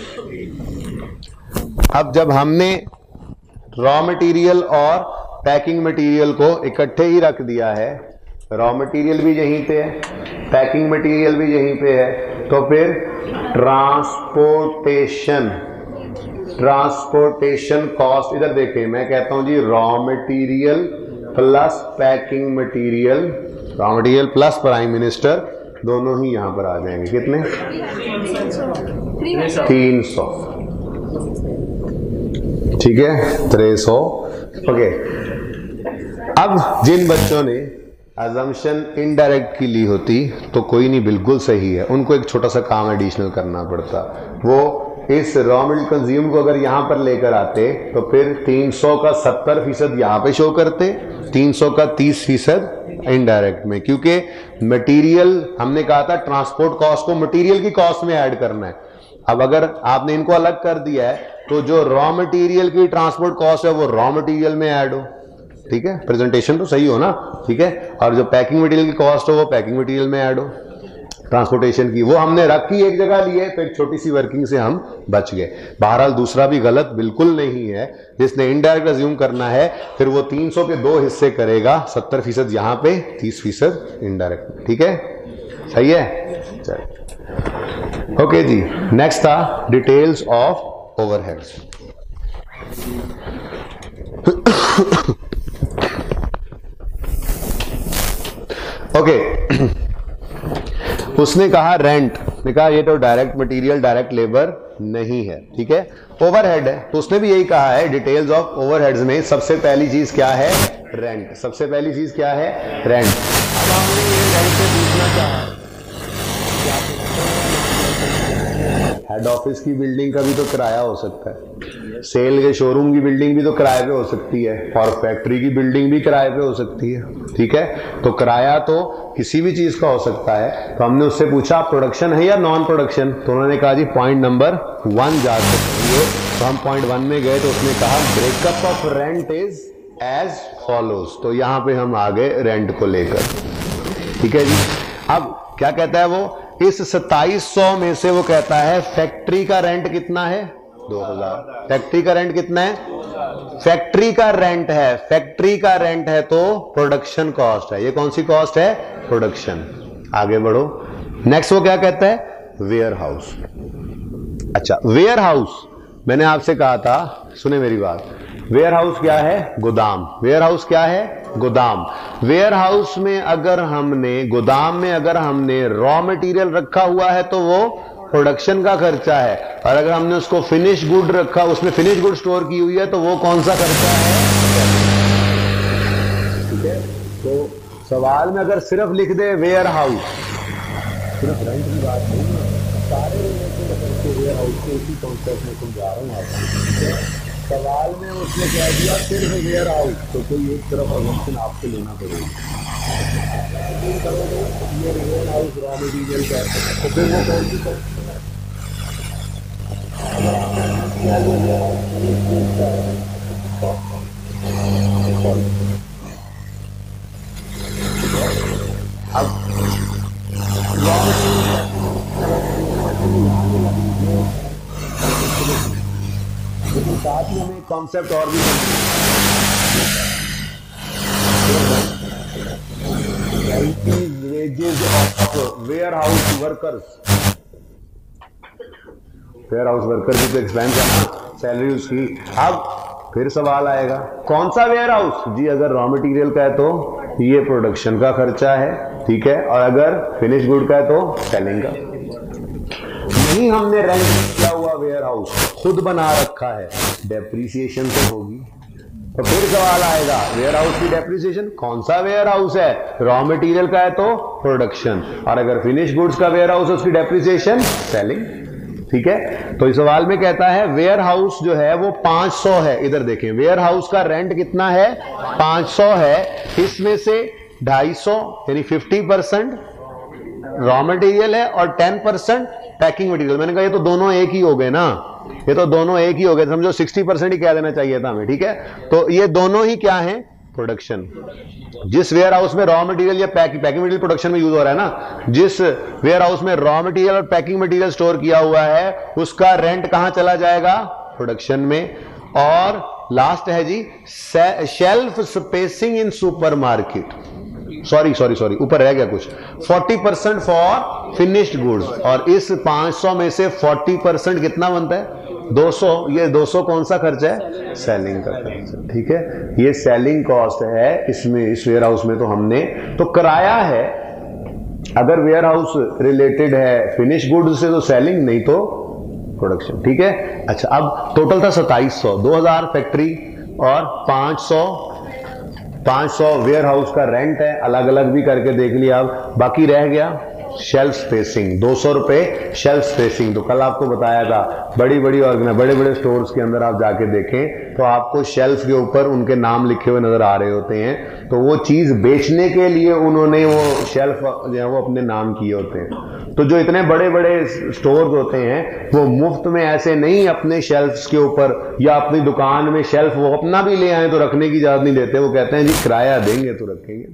अब जब हमने रॉ मटेरियल और पैकिंग मटेरियल को इकट्ठे ही रख दिया है, रॉ मटेरियल भी यहीं पे है, पैकिंग मटेरियल भी यहीं पे है, तो फिर ट्रांसपोर्टेशन ट्रांसपोर्टेशन कॉस्ट, इधर देखिए मैं कहता हूं जी raw material plus packing material, raw material plus prime minister, दोनों ही यहां पर आ जाएंगे। कितने? तीन सौ। ठीक है, त्रे सौ। ओके, अब जिन बच्चों ने अजम्पशन इनडायरेक्ट की ली होती तो कोई नहीं, बिल्कुल सही है, उनको एक छोटा सा काम एडिशनल करना पड़ता। वो इस रॉ मटेरियल कंज्यूम को अगर यहां पर लेकर आते तो फिर तीन सौ का सत्तर फीसद यहां पे शो करते, तीन सौ का तीस फीसद इनडायरेक्ट में, क्योंकि मटेरियल हमने कहा था ट्रांसपोर्ट कॉस्ट को मटेरियल की कॉस्ट में ऐड करना है। अब अगर आपने इनको अलग कर दिया है तो जो रॉ मटेरियल की ट्रांसपोर्ट कॉस्ट है वो रॉ मटेरियल में ऐड हो। ठीक है, प्रेजेंटेशन तो सही हो ना? ठीक है, और जो पैकिंग मटेरियल की कॉस्ट हो वो पैकिंग मटेरियल में ऐड हो। ट्रांसपोर्टेशन की वो हमने रखी एक जगह लिए तो एक छोटी सी वर्किंग से हम बच गए। बहरहाल दूसरा भी गलत बिल्कुल नहीं है। जिसने इनडायरेक्ट अज्यूम करना है फिर वो तीन सौ के दो हिस्से करेगा, सत्तर फीसद यहां पे, तीस फीसद इनडायरेक्ट। ठीक है, सही है? चलिए, ओके जी। नेक्स्ट था डिटेल्स ऑफ ओवरहेड्स। ओके, उसने कहा रेंट, ने कहा ये तो डायरेक्ट मटेरियल डायरेक्ट लेबर नहीं है। ठीक है, ओवरहेड है, तो उसने भी यही कहा है डिटेल्स ऑफ ओवरहेड्स में सबसे पहली चीज क्या है? रेंट। सबसे पहली चीज क्या है? रेंट। अब हमने ये रेंट से पूछना चाहा, हेड ऑफिस की बिल्डिंग का भी तो किराया हो सकता है, सेल के शोरूम की बिल्डिंग भी तो किराए पे हो सकती है, और फैक्ट्री की बिल्डिंग भी किराए पे हो सकती है। ठीक है, तो किराया तो किसी भी चीज का हो सकता है। तो हमने उससे पूछा प्रोडक्शन है या नॉन प्रोडक्शन, तो उन्होंने कहा जी पॉइंट नंबर वन जा सकती है। तो हम पॉइंट वन में गए तो उसने कहा breakup of rent is as follows, तो यहां पे हम आ गए रेंट को लेकर। ठीक है जी, अब क्या कहता है वो? इस सत्ताईस सौ में से वो कहता है फैक्ट्री का रेंट कितना है? दो हजार। फैक्ट्री का रेंट कितना है? फैक्ट्री का रेंट है, फैक्ट्री का रेंट है तो प्रोडक्शन कॉस्ट है। ये कौन सी कॉस्ट है? प्रोडक्शन। आगे बढ़ो, नेक्स्ट वो क्या कहता है? Warehouse. अच्छा, वेयर हाउस मैंने आपसे कहा था, सुने मेरी बात, वेयर हाउस क्या है? गोदाम। वेयर हाउस क्या है? गोदाम। वेयर हाउस में अगर हमने, गोदाम में अगर हमने रॉ मटेरियल रखा हुआ है तो वो प्रोडक्शन का खर्चा है, और अगर हमने उसको फिनिश गुड रखा, उसमें फिनिश गुड स्टोर की हुई है तो वो कौन सा खर्चा है? ठीक है, तो सवाल में अगर सिर्फ लिख दे वेयर हाउस, सिर्फ रेंट की बात नहीं है, सारे वेयर हाउस को इसी कॉन्सेप्ट में समझा रहा हूँ आपको। सवाल में उसने कह दिया सिर्फ वेयर हाउस, तो कोई एक तरफ अजम्पशन आपको लेना पड़ेगा। ये वेयर हाउस रॉ मटेरियल का है तो फिर वो कौन सी कंपनी है? अब रॉ मटेरियल लेकिन साथ में हमें कॉन्सेप्ट और भी wages of warehouse workers. Warehouse worker की तो एक्सपेंस है ना, सैलरी उसकी। अब फिर सवाल आएगा कौन सा वेयर हाउस? जी अगर रॉ मटेरियल का है तो ये प्रोडक्शन का खर्चा है, ठीक है, और अगर फिनिश गुड का है तो सेलिंग का। नहीं हमने रेंट किया हुआ वेयर हाउस, खुद बना रखा है, डेप्रिसिएशन तो होगी। तो फिर सवाल आएगा वेयर हाउस की डेप्रिसिएशन, कौन सा वेयर हाउस है? रॉ मटेरियल का है तो प्रोडक्शन, और अगर फिनिश गुड्स का वेयर हाउस है उसकी डेप्रिसिएशन सेलिंग। ठीक है, तो इस सवाल में कहता है वेयर हाउस जो है वो पांच सौ है। इधर देखें, वेयर हाउस का रेंट कितना है? पांच सौ है। इसमें से ढाई सौ यानी फिफ्टी परसेंट रॉ मटेरियल है और टेन परसेंट पैकिंग मटेरियल। मैंने कहा ये तो दोनों एक ही हो गए ना, ये तो दोनों एक ही हो गए, समझो सिक्सटी परसेंट ही कह देना चाहिए था हमें, ठीक है। तो ये दोनों ही क्या है, प्रोडक्शन। जिस वेयर हाउस में रॉ मटेरियल या पैकिंग पैकिंग मटेरियल प्रोडक्शन में यूज हो रहा है ना, जिस वेयर हाउस में रॉ मटेरियल और पैकिंग मटेरियल स्टोर किया हुआ है उसका रेंट कहां चला जाएगा, प्रोडक्शन में। और लास्ट है जी shelf spacing in supermarket, sorry sorry sorry ऊपर रह गया कुछ, forty percent for finished goods. और इस पांच सौ में से फोर्टी परसेंट कितना बनता है, दो सौ। ये दो सौ कौन सा खर्चा है, सेलिंग का खर्चा, ठीक है। ये सेलिंग कॉस्ट है इसमें, इस वेयर हाउस में तो हमने तो कराया है। अगर वेयर हाउस रिलेटेड है फिनिश गुड्स से तो सेलिंग, नहीं तो प्रोडक्शन, ठीक है। अच्छा अब टोटल था सत्ताईस सौ, दो हजार फैक्ट्री और पांच सौ पांच सौ वेयर हाउस का रेंट है, अलग अलग भी करके देख लिया। अब बाकी रह गया शेल्फ स्पेसिंग, दो सौ रुपए शेल्फ स्पेसिंग। तो कल आपको बताया था बड़ी बड़ी ऑर्गेनाइज बड़े बड़े स्टोर्स के अंदर आप जाके देखें तो आपको शेल्फ के ऊपर उनके नाम लिखे हुए नजर आ रहे होते हैं। तो वो चीज बेचने के लिए उन्होंने वो शेल्फ जो है वो अपने नाम किए होते हैं। तो जो इतने बड़े बड़े स्टोर्स होते हैं वो मुफ्त में ऐसे नहीं अपने शेल्फ्स के ऊपर या अपनी दुकान में शेल्फ वो अपना भी ले आए तो रखने की इजाजत नहीं देते। वो कहते हैं जी किराया देंगे तो रखेंगे।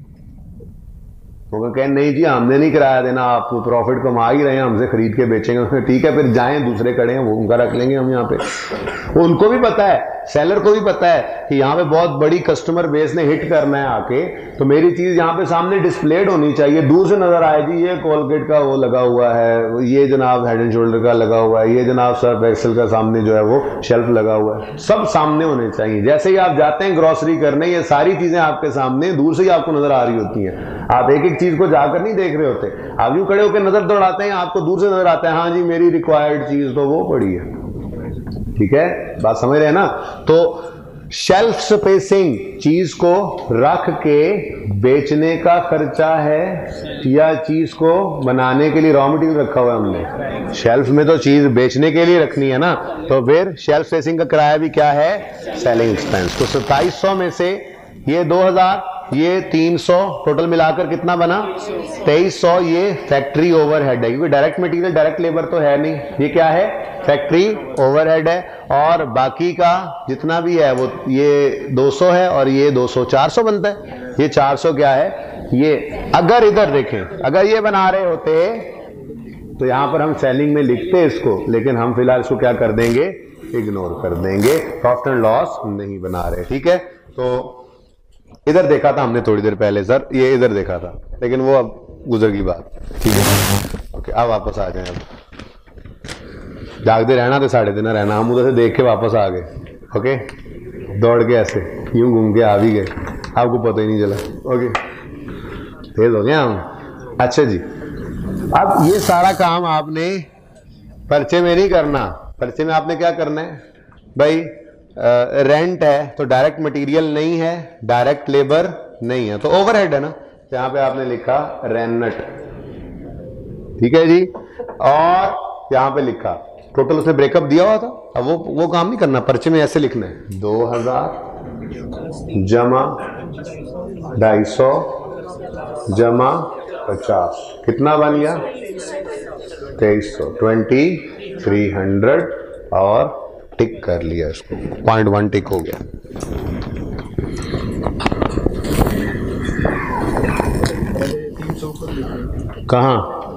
वो कहें नहीं जी हमने नहीं किराया देना, आप प्रॉफिट कमा ही रहे हैं, हमसे खरीद के बेचेंगे। ठीक है फिर जाएं दूसरे खड़े हैं वो उनका रख लेंगे हम यहाँ पे। उनको भी पता है, सेलर को भी पता है कि यहाँ पे बहुत बड़ी कस्टमर बेस ने हिट करना है आके, तो मेरी चीज यहाँ पे सामने डिस्प्लेड होनी चाहिए, दूर से नजर आए जी ये कोलगेट का वो लगा हुआ है, ये जनाब हेड एंड शोल्डर का लगा हुआ है, ये जनाब सर्फ एक्सेल का सामने जो है वो शेल्फ लगा हुआ है, सब सामने होने चाहिए। जैसे ही आप जाते हैं ग्रोसरी करने ये सारी चीजें आपके सामने दूर से ही आपको नजर आ रही होती हैं। आप एक एक चीज को जाकर नहीं देख रहे होते, आप यूं खड़े होकर नजर दौड़ाते हैं, आपको दूर से नजर आता है हाँ जी मेरी रिक्वायर्ड चीज तो वो पड़ी है, ठीक है बात समझ रहे हैं ना। तो शेल्फ स्पेसिंग चीज को रख के बेचने का खर्चा है या चीज को बनाने के लिए रॉ मटेरियल रखा हुआ है हमने, शेल्फ में तो चीज बेचने के लिए रखनी है ना, तो फिर शेल्फ स्पेसिंग का किराया भी क्या है, सेलिंग एक्सपेंस। तो सत्ताईस सौ में से ये दो हजार, ये तीन सौ, टोटल मिलाकर कितना बना तेईस सौ। ये फैक्ट्री ओवरहेड है क्योंकि डायरेक्ट मटेरियल डायरेक्ट लेबर तो है नहीं, ये क्या है फैक्ट्री ओवरहेड है। और बाकी का जितना भी है वो ये दो सौ है और ये दो सौ, चार सौ बनता है। ये चार सौ क्या है, ये अगर इधर देखें अगर ये बना रहे होते तो यहां पर हम सेलिंग में लिखते इसको, लेकिन हम फिलहाल इसको क्या कर देंगे, इग्नोर कर देंगे, प्रॉफिट एंड लॉस नहीं बना रहे, ठीक है। तो इधर देखा था हमने थोड़ी देर पहले सर, ये इधर देखा था लेकिन वो अब गुजर की बात, ठीक है ओके। अब वापस आ जाए, अब जागते रहना तो साढ़े दिन रहना, हम उधर से देख के वापस आ गए, ओके दौड़ के ऐसे यूं घूम के आ भी गए, आपको पता ही नहीं चला, ओके तेज हो गया हम। अच्छा जी अब ये सारा काम आपने पर्चे में नहीं करना, पर्चे में आपने क्या करना है भाई, रेंट uh, है तो डायरेक्ट मटेरियल नहीं है, डायरेक्ट लेबर नहीं है तो ओवरहेड है ना, यहां पे आपने लिखा रेंट, ठीक है जी। और यहां पे लिखा टोटल उसने ब्रेकअप दिया हुआ था, अब वो वो काम नहीं करना, पर्चे में ऐसे लिखना है दो हजार जमा ढाई सौ जमा पचास, कितना बन गया तेईस सौ, ट्वेंटी थ्री हंड्रेड और टिक कर लिया इसको, पॉइंट वन टिक हो गया। कहां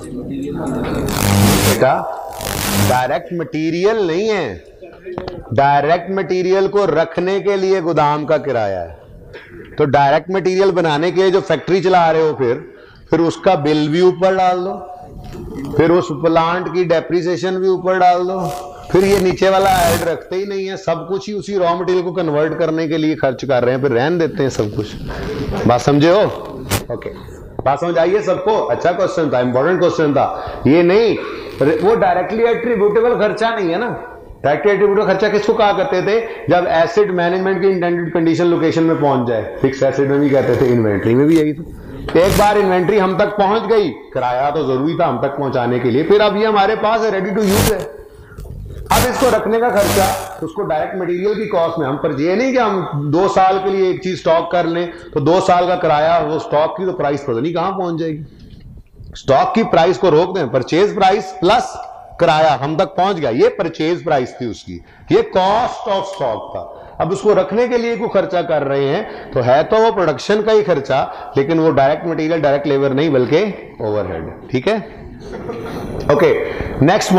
बेटा, डायरेक्ट मटेरियल नहीं है, डायरेक्ट मटेरियल को रखने के लिए गोदाम का किराया है। तो डायरेक्ट मटेरियल बनाने के लिए जो फैक्ट्री चला रहे हो फिर फिर उसका बिल भी ऊपर डाल दो, फिर उस प्लांट की डेप्रिसिएशन भी ऊपर डाल दो, फिर ये नीचे वाला ऐड रखते ही नहीं है, सब कुछ ही उसी रॉ मटेरियल को कन्वर्ट करने के लिए खर्च कर रहे हैं, फिर रहन देते हैं सब कुछ। बात समझे हो, ओके बात समझ आइए सबको। अच्छा क्वेश्चन था, इंपॉर्टेंट क्वेश्चन था ये, नहीं वो डायरेक्टली एट्रीब्यूटेबल खर्चा नहीं है ना। डायरेक्टली एट्रीब्यूटेबल खर्चा किसको कहा करते थे, जब एसिड मैनेजमेंट की इंटेंडेड कंडीशन लोकेशन में पहुंच जाए, फिक्स एसिड में भी कहते थे, इन्वेंट्री में भी यही था। एक बार इन्वेंट्री हम तक पहुंच गई, किराया तो जरूरी था हम तक पहुंचाने के लिए, फिर अब ये हमारे पास है, रेडी टू यूज है। अब इसको रखने का खर्चा उसको डायरेक्ट मटेरियल की कॉस्ट में हम पर, ये नहीं कि हम दो साल के लिए एक चीज स्टॉक कर लें तो दो साल का किराया वो स्टॉक की तो प्राइस पता नहीं कहां पहुंच जाएगी, स्टॉक की प्राइस को रोक दें, परचेज प्राइस प्लस किराया हम तक पहुंच गया, ये परचेज प्राइस थी उसकी, ये कॉस्ट ऑफ स्टॉक था। अब उसको रखने के लिए कोई खर्चा कर रहे हैं तो है तो वो प्रोडक्शन का ही खर्चा, लेकिन वो डायरेक्ट मटेरियल डायरेक्ट लेबर नहीं बल्कि ओवरहेड। ठीक है, okay. Next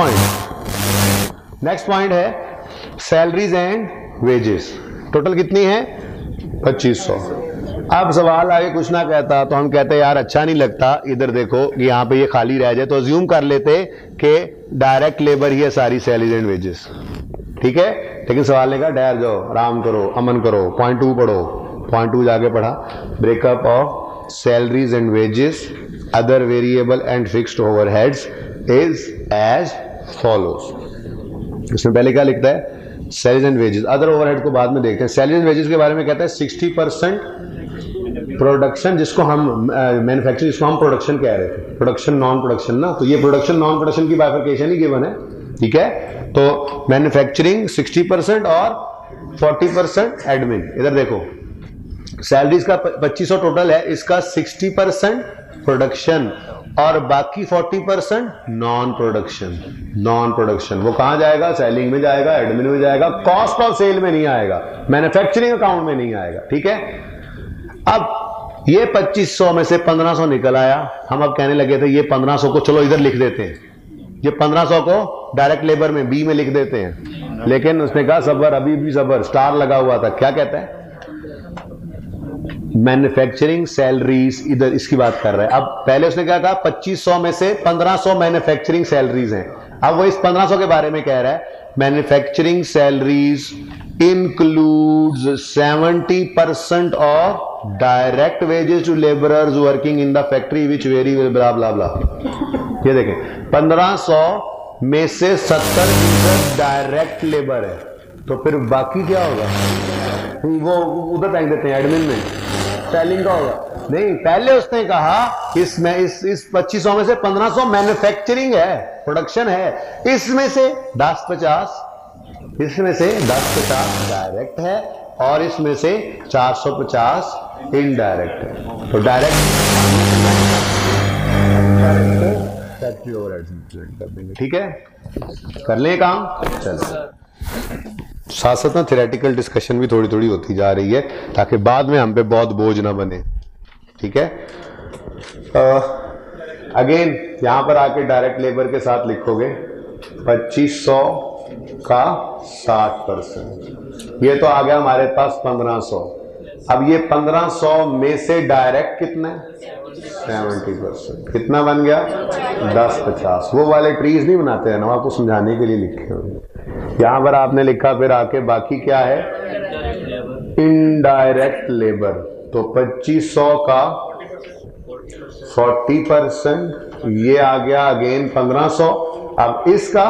point next point है सैलरीज एंड वेजेस। टोटल कितनी है? पच्चीस सौ। अब सवाल आगे कुछ ना कहता तो हम कहते यार अच्छा नहीं लगता, इधर देखो कि यहां पे ये खाली रह जाए, तो अज्यूम कर लेते कि डायरेक्ट लेबर ही है सारी सैलरीज एंड वेजेस। ठीक है, लेकिन सवाल ने कहा डर जाओ, आराम करो, अमन करो, पॉइंट टू पढ़ो। पॉइंट टू जाके पढ़ा, breakup of salaries and wages other variable and fixed overheads is as follows. इसमें पहले क्या लिखता है? Salaries and wages, other overhead को बाद में देखते हैं। सैलरीज एंड वेजेस के बारे में कहता है सिक्सटी परसेंट प्रोडक्शन, जिसको हम मैन्युफैक्चरिंग, जिसको हम प्रोडक्शन कह रहे थे, प्रोडक्शन नॉन प्रोडक्शन ना, तो ये प्रोडक्शन नॉन प्रोडक्शन की बाइफरकेशन ही गिवन है। ठीक है, तो मैन्युफैक्चरिंग सिक्सटी परसेंट और फोर्टी परसेंट एडमिन। इधर देखो सैलरीज का पच्चीस सौ टोटल है, इसका सिक्सटी परसेंट प्रोडक्शन और बाकी forty percent non production. Non production वो कहां जाएगा? सेलिंग में जाएगा, एडमिन में जाएगा, कॉस्ट ऑफ सेल में नहीं आएगा, मैन्युफैक्चरिंग अकाउंट में नहीं आएगा। ठीक है, अब ये पच्चीस सौ में से पंद्रह सौ निकल आया, हम अब कहने लगे थे ये पंद्रह सौ को चलो इधर लिख देते हैं, ये पंद्रह सौ को डायरेक्ट लेबर में बी में लिख देते हैं। लेकिन उसने कहा सबर, अभी भी सबर, स्टार लगा हुआ था। क्या कहता है? मैन्युफैक्चरिंग सैलरीज, इधर इसकी बात कर रहा है। अब पहले उसने क्या कहा? पच्चीस सौ में से पंद्रह सौ मैन्युफैक्चरिंग सैलरीज हैं। अब वो इस पंद्रह सौ के बारे में कह रहा है manufacturing salaries includes seventy percent of direct wages to laborers working in the factory which vary with blah blah blah। ये देखें, पंद्रह सौ में से सत्तर फीसद डायरेक्ट लेबर है, तो फिर बाकी क्या होगा? वो उधर फेंक देते हैं एडमिन में, सेलिंग का होगा। नहीं, पहले उसने कहा इसमें इस इस पच्चीस सौ में से पंद्रह सौ मैन्युफैक्चरिंग है, प्रोडक्शन है, इसमें से दस पचास इसमें से दस पचास डायरेक्ट है और इसमें से चार सौ पचास इनडायरेक्ट है। तो डायरेक्ट फैक्ट्री ओवरहेड कर देंगे। ठीक है, कर लें काम। चलो, साथ साथ में थ्योरेटिकल डिस्कशन भी थोड़ी थोड़ी होती जा रही है ताकि बाद में हम पे बहुत बोझ ना बने। ठीक है, अगेन यहां पर आके डायरेक्ट लेबर के साथ लिखोगे पच्चीस सौ का साठ परसेंट, ये तो आ गया हमारे पास पंद्रह सौ। अब ये पंद्रह सौ में से डायरेक्ट कितना है? Seventy percent. कितना बन गया? दस पचास। वो वाले ट्रीज नहीं बनाते हैं ना, आपको समझाने के लिए लिखे हुए। यहां पर आपने लिखा फिर आके बाकी क्या है? Indirect labour. तो पच्चीस सौ का फोर्टी परसेंट, ये आ गया अगेन पंद्रह सौ। अब इसका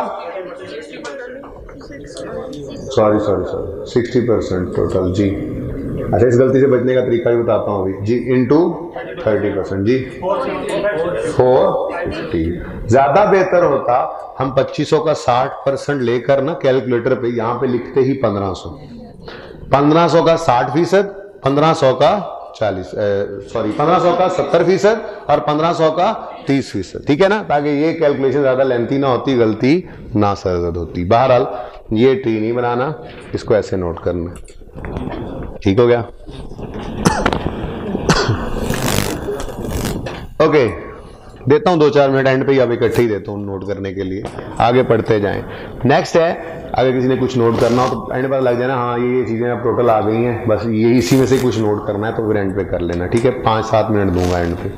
sorry sorry sorry sixty percent total जी। अच्छा, इस गलती से बचने का तरीका भी बताता हूं अभी जी। इंटू थर्टी परसेंट जी, फोर फिफ्टी। ज्यादा बेहतर होता हम पच्चीस सौ का साठ परसेंट लेकर ना कैलकुलेटर पे यहां पे लिखते ही पंद्रह सौ। पंद्रह सौ का साठ फीसद, पंद्रह सौ का चालीस सॉरी पंद्रह सौ का सत्तर फीसद और पंद्रह सौ का तीस फीसद। ठीक है ना, ताकि ये कैलकुलेशन ज्यादा लेंथी ना होती, गलती ना सरजद होती। बहरहाल ये ट्री नहीं बनाना, इसको ऐसे नोट करना। ठीक हो गया? ओके, देता हूं दो चार मिनट एंड पे ही, अब इकट्ठे ही देता हूं नोट करने के लिए, आगे पढ़ते जाएं। नेक्स्ट है, अगर किसी ने कुछ नोट करना हो तो एंड पर लग जाना, हाँ ये ये चीजें अब टोटल आ गई हैं, बस ये इसी में से कुछ नोट करना है तो फिर एंड पे कर लेना। ठीक है, पांच सात मिनट दूंगा एंड पे।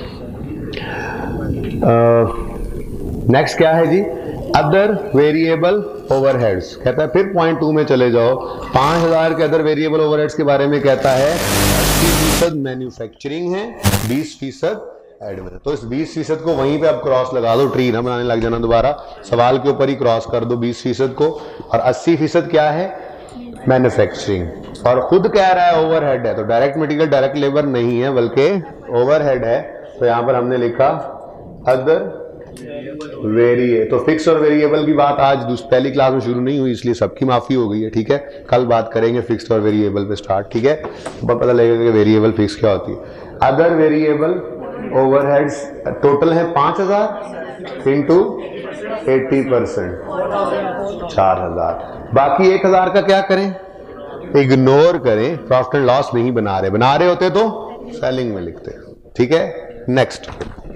नेक्स्ट क्या है जी? Other variable overheads. कहता है फिर पॉइंट टू में चले जाओ, पांच हजार के अदर वेरिएबल ओवरहेड्स के बारे में कहता है अस्सी फीसद मैन्युफैक्चरिंग है, बीस फीसद एडमिन। तो इस बीस फीसद को वहीं पे आप क्रॉस लगा दो, ट्री ना बनाने लग जाना दोबारा, सवाल के ऊपर ही क्रॉस कर दो बीस फीसद को। और अस्सी फीसद क्या है? मैन्युफैक्चरिंग। और खुद कह रहा है ओवरहेड है, तो डायरेक्ट मटेरियल डायरेक्ट लेबर नहीं है बल्कि ओवरहेड है। तो यहां पर हमने लिखा अदर वेरिए। तो फिक्स और वेरिएबल की बात आज पहली क्लास में शुरू नहीं हुई, इसलिए सबकी माफी हो गई है। ठीक है, कल बात करेंगे फिक्स और वेरिएबल पे स्टार्ट। ठीक है, तो पता लगेगा कि वेरिएबल फिक्स क्या होती है। अदर वेरिएबल ओवरहेड्स टोटल है पांच हजार इंटू एट्टी परसेंट चार हजार। बाकी एक हजार का क्या करें, इग्नोर करें, प्रॉफिट एंड लॉस नहीं बना रहे, बना रहे होते तो सेलिंग में लिखते। ठीक है, नेक्स्ट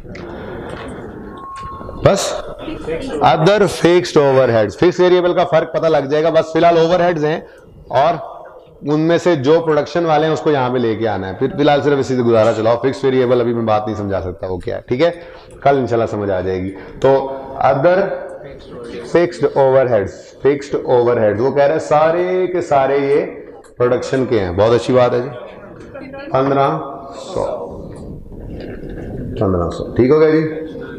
बस other fixed overheads, fix variable का फर्क पता लग जाएगा। बस फिलहाल ओवरहेड्स हैं और उनमें से जो प्रोडक्शन वाले हैं उसको यहां पे लेके आना है। फिर फिलहाल सिर्फ इसी से गुजारा चलाओ। फिक्स वेरिएबल अभी मैं बात नहीं समझा सकता वो क्या है, ठीक है, कल इंशाल्लाह समझ आ जाएगी। तो other fixed overheads, fixed overheads वो कह रहे हैं सारे के सारे ये प्रोडक्शन के हैं। बहुत अच्छी बात है जी, पंद्रह सौ पंद्रह सौ ठीक हो गया जी,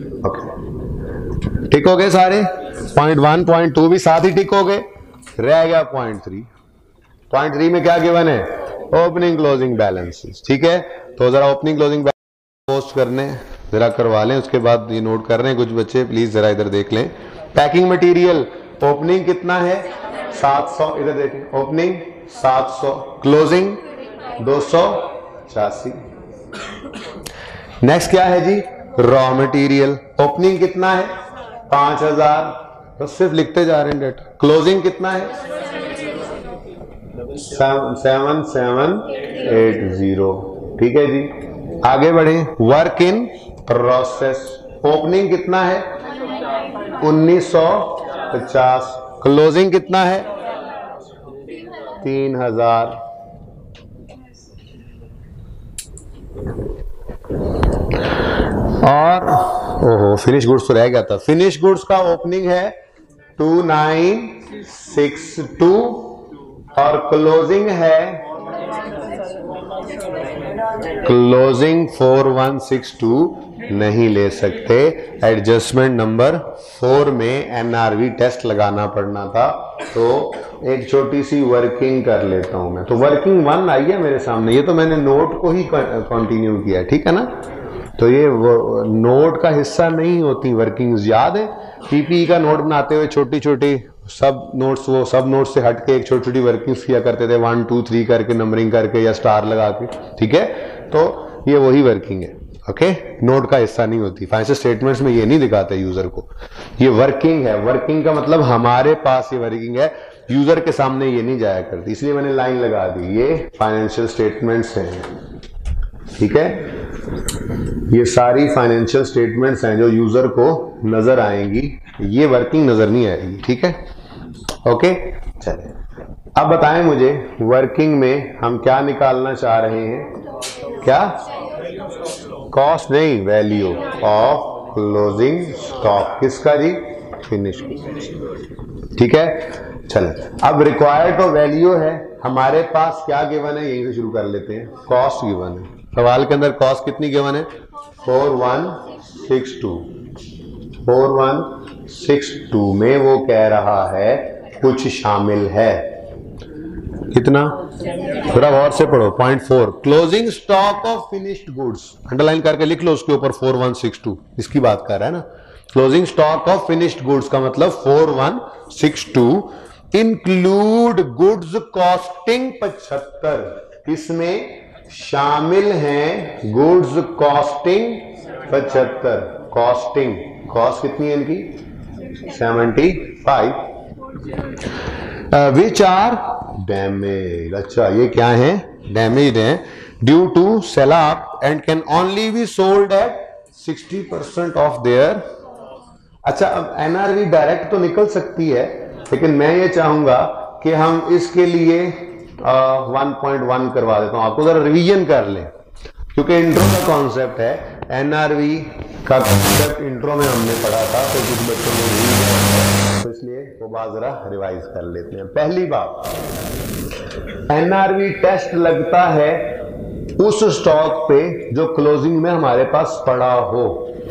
ओके ठीक हो गए सारे। पॉइंट वन पॉइंट टू भी साथ ही ठीक हो गए, रह गया पॉइंट थ्री। पॉइंट थ्री में क्या गिवन है, ओपनिंग क्लोजिंग बैलेंसेस। ठीक है, तो जरा ओपनिंग क्लोजिंग बैलेंस पोस्ट करने जरा करवा लें, उसके बाद ये नोट कर रहे हैं कुछ बच्चे, प्लीज जरा इधर देख लें। पैकिंग मटेरियल ओपनिंग कितना है सात सौ, इधर देखें ओपनिंग सात सौ, क्लोजिंग दो सौ छियासी। नेक्स्ट क्या है जी, रॉ मटेरियल ओपनिंग कितना है पांच हजार, तो सिर्फ लिखते जा रहे हैं डेटा। क्लोजिंग कितना है सेवन सेवन एट जीरो। ठीक है जी, आगे बढ़े। वर्क इन प्रोसेस ओपनिंग कितना है उन्नीस सौ पचास, क्लोजिंग कितना है तीन हजार। और ओहो फिनिश गुड्स तो रह गया था। फिनिश गुड्स का ओपनिंग है टू नाइन सिक्स टू और क्लोजिंग है closing four one six two. नहीं ले सकते, एडजस्टमेंट नंबर फोर में एनआरवी टेस्ट लगाना पड़ना था, तो एक छोटी सी वर्किंग कर लेता हूं मैं। तो वर्किंग वन आई है मेरे सामने, ये तो मैंने नोट को ही कंटिन्यू किया, ठीक है ना। तो ये वो नोट का हिस्सा नहीं होती वर्किंग्स, याद है पीपीई का नोट बनाते हुए छोटी छोटी सब नोट्स, वो सब नोट्स से हटके एक छोटी छोटी वर्किंग्स किया करते थे, वन टू थ्री करके नंबरिंग करके या स्टार लगा के। ठीक है, तो ये वही वर्किंग है, ओके, नोट का हिस्सा नहीं होती। फाइनेंशियल स्टेटमेंट्स में ये नहीं दिखाते यूजर को, ये वर्किंग है। वर्किंग का मतलब हमारे पास ये वर्किंग है, यूजर के सामने ये नहीं जाया करती, इसलिए मैंने लाइन लगा दी, ये फाइनेंशियल स्टेटमेंट्स हैं। ठीक है, ये सारी फाइनेंशियल स्टेटमेंट्स हैं जो यूजर को नजर आएंगी, ये वर्किंग नजर नहीं आएगी। ठीक है, ओके चलिए अब बताएं मुझे वर्किंग में हम क्या निकालना चाह रहे हैं, क्या कॉस्ट नहीं वैल्यू ऑफ क्लोजिंग स्टॉक, किसका जी फिनिश। ठीक है, चलें अब रिक्वायर्ड तो वैल्यू है, हमारे पास क्या गिवन है यहीं से शुरू कर लेते हैं। कॉस्ट गिवन है, सवाल के अंदर कॉस्ट कितनी गिवन है four one six two. Four one six two में वो कह रहा है कुछ शामिल है, कितना थोड़ा गौर से पढ़ो। Point four closing stock of finished goods, underline करके लिख लो उसके ऊपर फोर वन सिक्स टू, इसकी बात कर रहा है ना। Closing stock of finished goods का मतलब four one six two include goods costing पचहत्तर, इसमें शामिल हैं गुड्स कॉस्टिंग पचहत्तर। कॉस्टिंग कॉस्ट कितनी है इनकी seventy five, which are damage. अच्छा ये क्या है, डैमेज है due to sale up and can only be sold at sixty percent of their. अच्छा अब एनआरवी डायरेक्ट तो निकल सकती है, लेकिन मैं ये चाहूंगा कि हम इसके लिए वन पॉइंट वन करवा देता हूं, आपको जरा रिवीजन कर लें, क्योंकि इंट्रो का कॉन्सेप्ट है, एनआरवी का कॉन्सेप्ट इंट्रो में हमने पढ़ा था, तो कुछ बच्चों को भूल गया, तो इसलिए वो बात जरा रिवाइज कर लेते हैं। पहली बात, एनआरवी टेस्ट लगता है उस स्टॉक पे जो क्लोजिंग में हमारे पास पड़ा हो।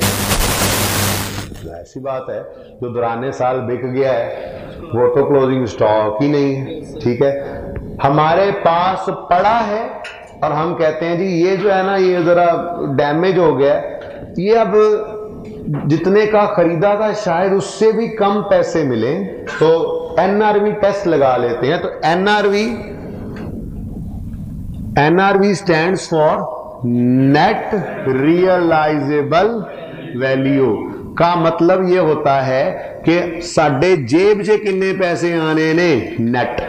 ऐसी बात है जो दौराने साल बिक गया है वो तो क्लोजिंग स्टॉक ही नहीं है। ठीक है, हमारे पास पड़ा है और हम कहते हैं जी ये जो है ना ये जरा डैमेज हो गया है, ये अब जितने का खरीदा था शायद उससे भी कम पैसे मिले, तो एनआरवी टेस्ट लगा लेते हैं। तो NRV NRV stands for net realisable value का मतलब ये होता है कि साडे जेब से किन्ने पैसे आने ने, नेट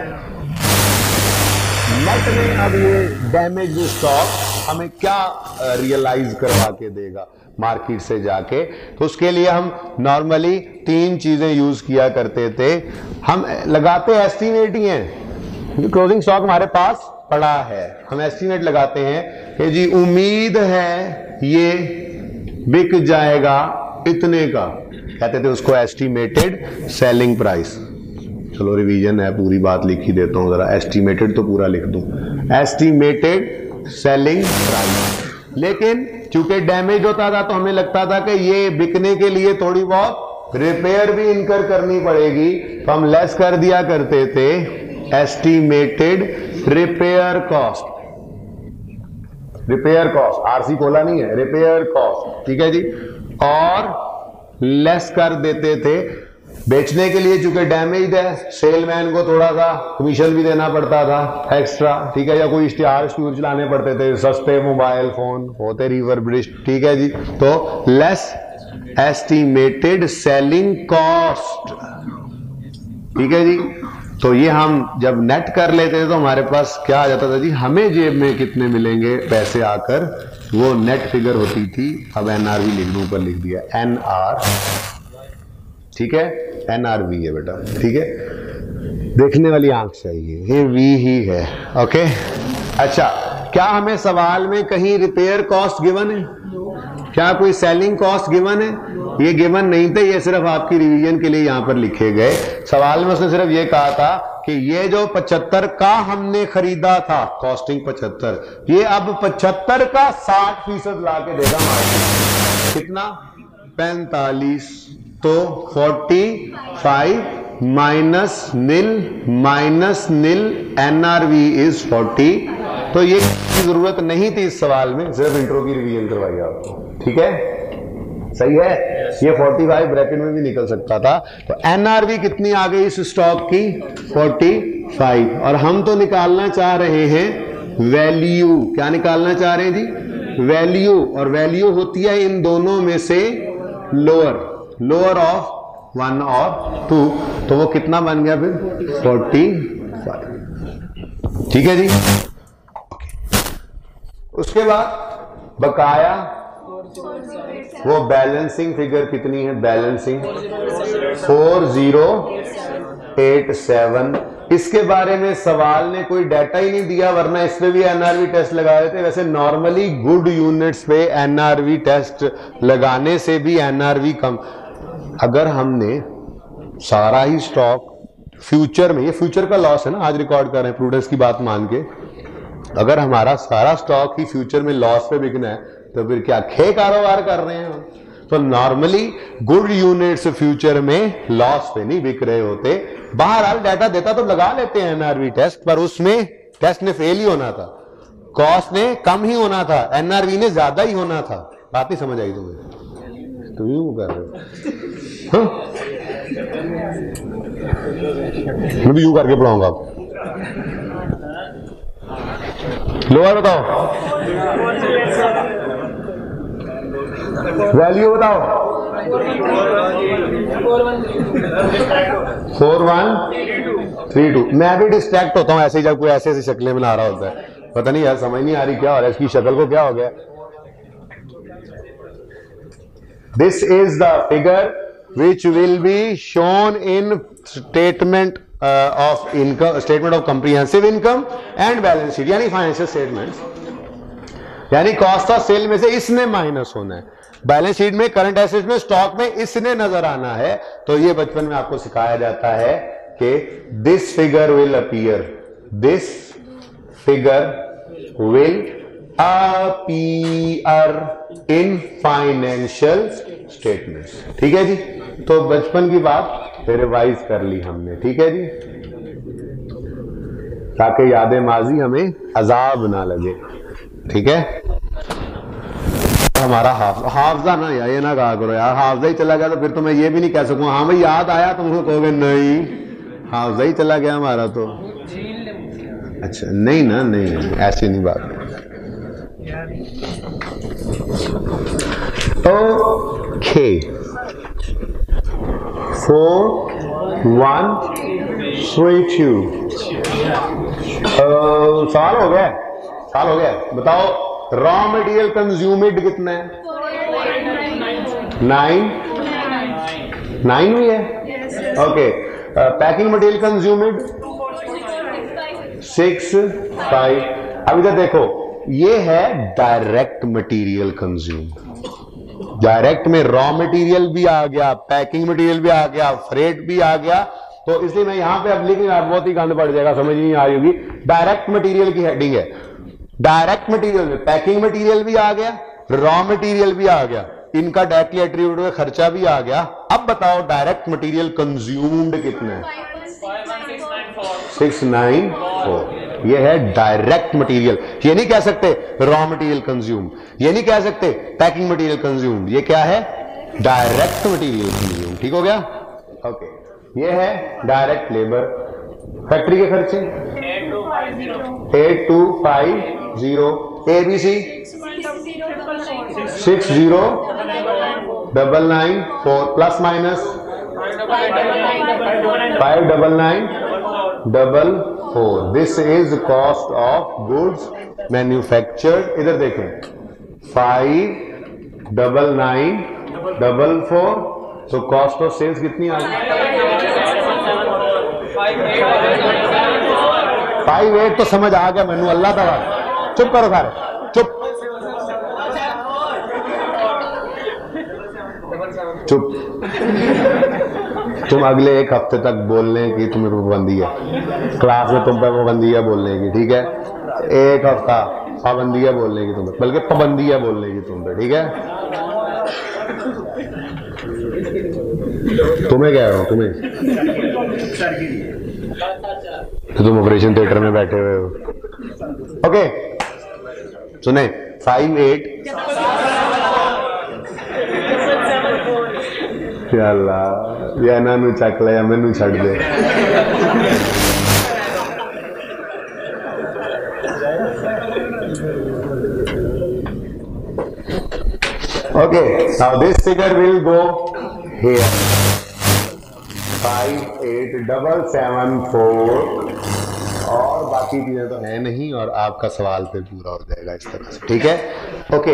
नेट में अब ये डैमेज स्टॉक हमें क्या रियलाइज करवा के देगा मार्केट से जाके। तो उसके लिए हम नॉर्मली तीन चीजें यूज किया करते थे। हम लगाते एस्टिमेट ही हैं, क्लोजिंग स्टॉक हमारे पास पड़ा है, हम एस्टिमेट लगाते हैं कि जी उम्मीद है ये बिक जाएगा इतने का, कहते थे उसको एस्टिमेटेड सेलिंग प्राइस। चलो रिवीजन है, पूरी बात लिख ही देता हूं जरा, एस्टिमेटेड तो पूरा लिख दूं, एस्टिमेटेड सेलिंग प्राइस। लेकिन चूंकि डैमेज होता था तो हमें लगता था कि ये बिकने के लिए थोड़ी बहुत रिपेयर भी इनकर करनी पड़ेगी, तो हम लेस कर दिया करते थे estimated repair cost. Repair cost, RC खोला नहीं है, रिपेयर कॉस्ट, ठीक है जी। और लेस कर देते थे बेचने के लिए, चूंकि डैमेज है सेलमैन को थोड़ा सा कमीशन भी देना पड़ता था एक्स्ट्रा, ठीक है, या कोई इश्तिहार स्टूर चलाने पड़ते थे, सस्ते मोबाइल फोन होते रिवर्बिश्ड, ठीक है जी। तो लेस एस्टिमेटेड सेलिंग कॉस्ट, ठीक है जी। तो ये हम जब नेट कर लेते थे तो हमारे पास क्या आ जाता था जी, हमें जेब में कितने मिलेंगे पैसे आकर, वो नेट फिगर होती थी। अब एनआरवी लिख दूं, ऊपर लिख दिया एनआर, ठीक है, एनआरवी है बेटा, ठीक है, देखने वाली आंख चाहिए, ये वी ही है, ओके। अच्छा, क्या हमें सवाल में कहीं रिपेयर कॉस्ट गिवन है? क्या कोई सेलिंग कॉस्ट गिवन है? ये गिवन नहीं थे, ये सिर्फ आपकी रिवीजन के लिए यहां पर लिखे गए। सवाल में उसने सिर्फ ये कहा था कि ये जो पचहत्तर का हमने खरीदा था, कॉस्टिंग पचहत्तर, ये अब पचहत्तर का साठ फीसद ला के देगा मार्केट, कितना, पैंतालीस। तो पैंतालीस minus nil minus nil NRV is चालीस। तो ये की जरूरत नहीं थी इस सवाल में, सिर्फ इंट्रो की रिवीजन करवाई आपको, ठीक है, सही है। ये पैंतालीस ब्रैकेट में भी निकल सकता था। तो एनआरवी कितनी आ गई इस स्टॉक की, पैंतालीस, और हम तो निकालना चाह रहे हैं वैल्यू। क्या निकालना चाह रहे हैं जी, वैल्यू, और वैल्यू होती है इन दोनों में से लोअर, लोअर ऑफ वन और टू। तो वो कितना बन गया फिर, पैंतालीस, ठीक है जी। उसके बाद बकाया, वो बैलेंसिंग फिगर कितनी है, balancing four zero eight seven. इसके बारे में सवाल ने कोई डाटा ही नहीं दिया, वरना इस पे भी एनआरवी टेस्ट लगा देते। वैसे नॉर्मली गुड यूनिट्स पे एनआरवी टेस्ट लगाने से भी एनआरवी कम। अगर हमने सारा ही स्टॉक फ्यूचर में, ये फ्यूचर का लॉस है ना, आज रिकॉर्ड कर रहे हैं प्रूडेंस की बात मान के, अगर हमारा सारा स्टॉक ही फ्यूचर में लॉस पे बिकना है तो फिर क्या खे कारोबार कर रहे हैं हम। तो नॉर्मली गुड यूनिट्स फ्यूचर में लॉस पे नहीं बिक रहे होते। बहरहाल डाटा देता तो लगा लेते हैं एनआरवी टेस्ट, पर उसमें टेस्ट ने फेल ही होना था, कॉस्ट ने कम ही होना था, एनआरवी ने ज्यादा ही होना था। बात नहीं समझ आई तुम्हें, तुम यूं कर रहे हो, हाँ? मैं भी यूं करके पढ़ाऊंगा आप। लोअर बताओ, वैल्यू बताओ, फोर वन थ्री टू। मैं भी डिस्ट्रैक्ट होता हूं ऐसे, जब कोई ऐसे ऐसी शक्लें बना रहा होता है, पता नहीं यार समझ नहीं आ रही क्या हो रहा है, इसकी शक्ल को क्या हो गया। This is the figure which will be shown in statement uh, of income, statement of comprehensive income and balance sheet, यानी फाइनेंशियल स्टेटमेंट्स, यानी कॉस्ट ऑफ सेल में से इसने माइनस होना है, बैलेंस शीट में, करंट एसेट्स में, स्टॉक में इसने नजर आना है। तो ये बचपन में आपको सिखाया जाता है कि this figure will appear, this figure will appear in financial statements, ठीक है जी। तो बचपन की बात रिवाइज कर ली हमने, ठीक है जी, ताकि यादें माजी हमें अजाब ना लगे, ठीक है। हमारा हाफ हाफजा ना यार, ये ना कहा करो यार, हाफजा ही चला गया तो फिर तो मैं ये भी नहीं कह सकूंगा हाँ भाई याद आया, तुम तो कहोगे नहीं हाफजा ही चला गया हमारा तो। अच्छा नहीं ना, नहीं ऐसी नहीं बात, okay, four one three two. सवाल हो गया, सवाल हो गया। बताओ रॉ मटेरियल कंज्यूम्ड कितना है? नाइन, नाइन भी है। Okay, packing material consumed six, five. अभी तक देखो, ये है डायरेक्ट मटेरियल कंज्यूम। डायरेक्ट में रॉ मटेरियल भी आ गया, पैकिंग मटेरियल भी आ गया, फ्रेट भी आ गया, तो इसलिए मैं यहां पे अब लिख नहीं रहा, बहुत ही गंद पड़ जाएगा, समझ नहीं आई होगी। डायरेक्ट मटेरियल की हेडिंग है। डायरेक्ट मटेरियल में पैकिंग मटेरियल भी आ गया, रॉ मटेरियल भी आ गया, इनका डायरेक्टली एट्रीब्यूट का खर्चा भी आ गया। अब बताओ डायरेक्ट मटेरियल कंज्यूम्ड कितना है? Six nine four. ये है डायरेक्ट मटेरियल। ये नहीं कह सकते रॉ मटेरियल कंज्यूम, ये नहीं कह सकते पैकिंग मटेरियल कंज्यूम, ये क्या है? Direct material consume. ठीक हो गया? ओके, ये है डायरेक्ट लेबर। फैक्ट्री के खर्चे eight two five zero, A B C six zero double nine four, plus minus five double nine double four. This is cost of goods manufactured. इधर देखें, five double nine double four, तो cost of sales कितनी आ गई? Five eight तो समझ आ गया मैनू, अल्लाह तबार। चुप करो सारे, चुप चुप। तुम अगले एक हफ्ते तक बोलने की तुम्हें पाबंदी है, क्लास में तुम पे पाबंदी है बोलने की, ठीक है? एक हफ्ता पाबंदी है बोलने की तुम्हें, बल्कि पाबंदी है बोलने की तुम पे, ठीक है? तुम्हें कह रहा हूं, तुम्हें, तो तुम ऑपरेशन थिएटर में बैठे हुए हो। ओके, सुने, फाइव एट या ना नू चक ले या मैनू छड़ दे। Okay, now this figure will go here, five eight double seven four, और बाकी चीजें तो है नहीं, और आपका सवाल फिर पूरा हो जाएगा इस तरह से, ठीक है? ओके,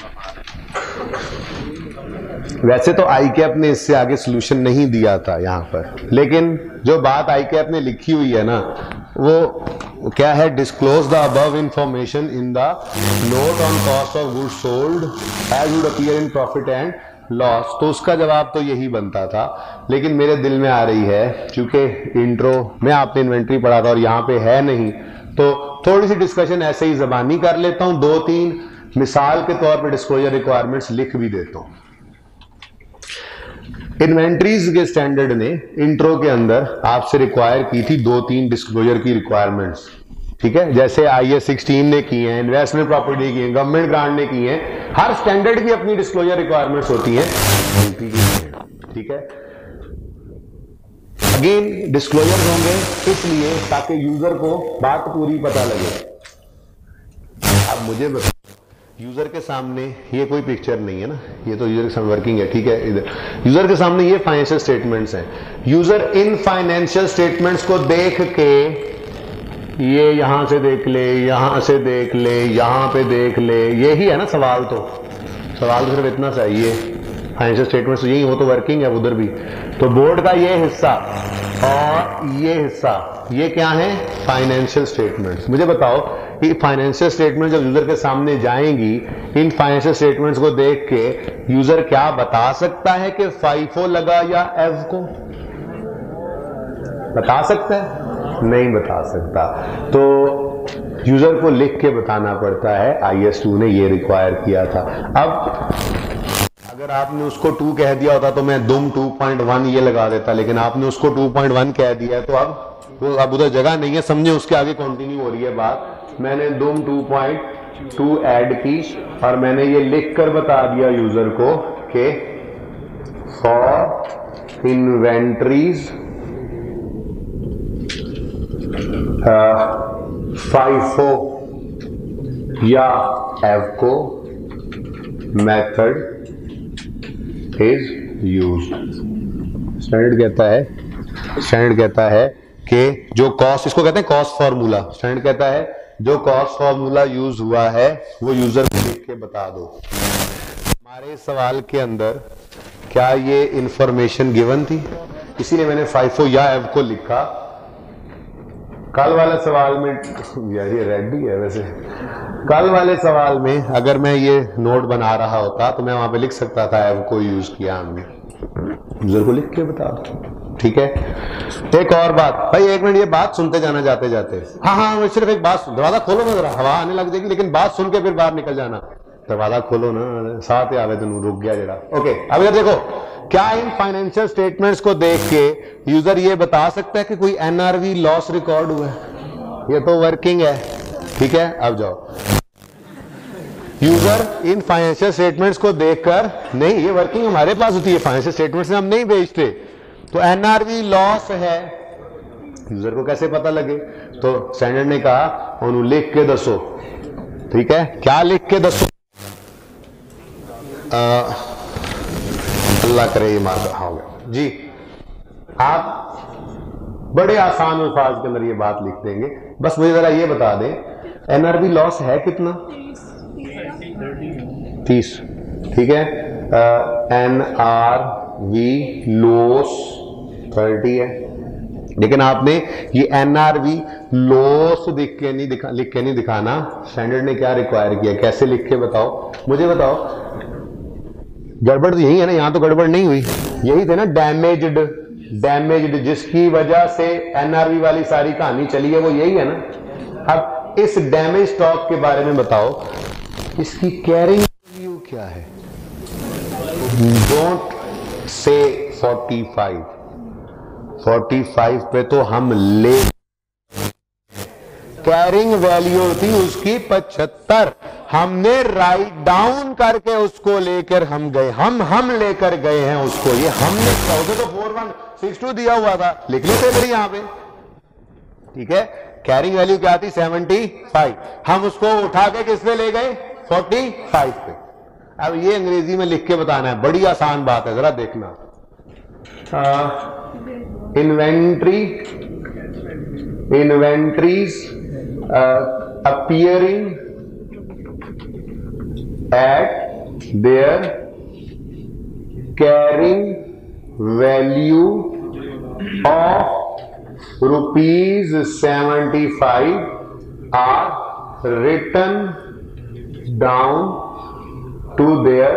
वैसे तो आई कैप ने इससे आगे सोल्यूशन नहीं दिया था यहां पर, लेकिन जो बात आई कैप ने लिखी हुई है ना, वो क्या है? Disclose the above information in the note on cost of goods sold as would appear in profit and loss. तो उसका जवाब तो यही बनता था, लेकिन मेरे दिल में आ रही है, क्योंकि इंट्रो में आपने इन्वेंट्री पढ़ा था और यहाँ पे है नहीं, तो थोड़ी सी डिस्कशन ऐसे ही जबानी कर लेता हूं। दो तीन मिसाल के तौर पे डिस्क्लोजर रिक्वायरमेंट्स लिख भी देता हूं। इन्वेंट्रीज के स्टैंडर्ड ने इंट्रो के अंदर आपसे रिक्वायर की थी दो तीन डिस्क्लोजर की रिक्वायरमेंट्स, ठीक है? जैसे आई एस सिक्सटीन ने की है, इन्वेस्टमेंट प्रॉपर्टी की है, गवर्नमेंट ग्रांट ने की है। हर स्टैंडर्ड की अपनी डिस्क्लोजर रिक्वायरमेंट्स होती हैं, ठीक है? अगेन डिस्क्लोजर होंगे इसलिए ताकि यूजर को बात पूरी पता लगे। अब मुझे बताओ, यूजर के सामने ये कोई पिक्चर नहीं है ना, ये तो यूजर के सामने वर्किंग है, ठीक है? इधर यूजर के सामने ये फाइनेंशियल स्टेटमेंट्स हैं। यूजर इन फाइनेंशियल स्टेटमेंट्स को देख के, ये यहां से देख ले, यहां से देख ले, यहां पे देख ले, यही है ना सवाल। तो सवाल तो सिर्फ इतना चाहिए, फाइनेंशियल स्टेटमेंट्स यही हो तो वर्किंग है उधर भी। तो बोर्ड का ये हिस्सा और ये हिस्सा, ये क्या है? Financial statements. मुझे बताओ कि फाइनेंशियल स्टेटमेंट जब यूजर के सामने जाएंगी, इन फाइनेंशियल स्टेटमेंट्स को देख के यूजर क्या बता सकता है कि फाइफो लगा या एफ को? बता सकता है? नहीं बता सकता। तो यूजर को लिख के बताना पड़ता है। आई एस टू ने ये रिक्वायर किया था। अब अगर आपने उसको टू कह दिया होता तो मैं दुम टू पॉइंट वन ये लगा देता, लेकिन आपने उसको टू पॉइंट वन कह दिया है, तो अब वो अब उधर जगह नहीं है, समझे? उसके आगे कंटिन्यू हो रही है बात। मैंने दुम टू पॉइंट टू ऐड की और मैंने ये लिख कर बता दिया यूजर को कि फॉर इन्वेंट्रीज फाइफो या AVCO method is used. Standard कहता है स्टैंडर्ड कहता है कि जो कॉस्ट, इसको कहते हैं कॉस्ट फॉर्मूला, स्टैंडर्ड कहता है जो कॉस्ट फॉर्मूला यूज हुआ है वो यूजर को लिख के बता दो। हमारे सवाल के अंदर क्या ये इंफॉर्मेशन गिवन थी, इसीलिए मैंने फाइफो या एव को लिखा। कल वाले सवाल में यार ये रेडी है वैसे, कल वाले सवाल में अगर मैं ये नोट बना रहा होता तो मैं वहां पे लिख सकता था एव को यूज किया हमने, यूजर को लिख के बता दो। ठीक है, एक और बात भाई, एक मिनट ये बात सुनते जाना जाते जाते। हाँ हाँ सिर्फ एक बात, दरवाजा खोलो ना, जरा हवा आने लग जाएगी, लेकिन बात सुन के फिर बाहर निकल जाना। दरवाजा खोलो ना, साथ आवे तो रुक गया जरा। ओके, अब इधर देखो, क्या इन फाइनेंशियल स्टेटमेंट्स को देख के यूजर ये बता सकता है कि कोई एनआरवी लॉस रिकॉर्ड हुआ है? ये तो वर्किंग है। ठीक है, अब जाओ, यूजर इन फाइनेंशियल स्टेटमेंट्स को देखकर, नहीं ये वर्किंग हमारे पास होती है, फाइनेंशियल स्टेटमेंट्स हम नहीं बेचते, तो एनआरवी लॉस है, यूजर को कैसे पता लगे? तो स्टैंडर्ड ने कहा उन्होंने लिख के दसो। ठीक है, क्या लिख के दसो? अल्लाह करे ये मार हो गया जी। आप बड़े आसान अल्फाज के अंदर ये बात लिख देंगे, बस मुझे जरा ये बता दें एनआरवी लॉस है कितना? तीस। ठीक है, N R V loss thirty है, लेकिन आपने ये एनआरवी लॉस दिख के नहीं दिखा लिख के नहीं दिखाना। स्टैंडर्ड ने क्या रिक्वायर किया, कैसे लिख के बताओ मुझे, बताओ। गड़बड़ तो यही है ना, यहां तो गड़बड़ नहीं हुई, यही थे ना डैमेज्ड, डैमेज्ड जिसकी वजह से एनआरवी वाली सारी कहानी चली है, वो यही है ना। अब इस डैमेज स्टॉक के बारे में बताओ, इसकी कैरिंग वैल्यू क्या है? Don't say forty five, forty five पे तो हम ले, कैरिंग वैल्यू थी उसकी पचहत्तर, हमने राइट डाउन करके उसको लेकर हम गए, हम हम लेकर गए हैं उसको, ये हमने तो फोर वन सिक्स टू दिया हुआ था, लिख लेते फिर यहां पे। ठीक है, कैरिंग वैल्यू क्या थी? सेवेंटी फाइव, हम उसको उठा के किस पे ले गए? फोर्टी फाइव पे। अब ये अंग्रेजी में लिख के बताना है, बड़ी आसान बात है, जरा देखना। Inventory, inventories appearing at their carrying value of rupees seventy-five are written down to their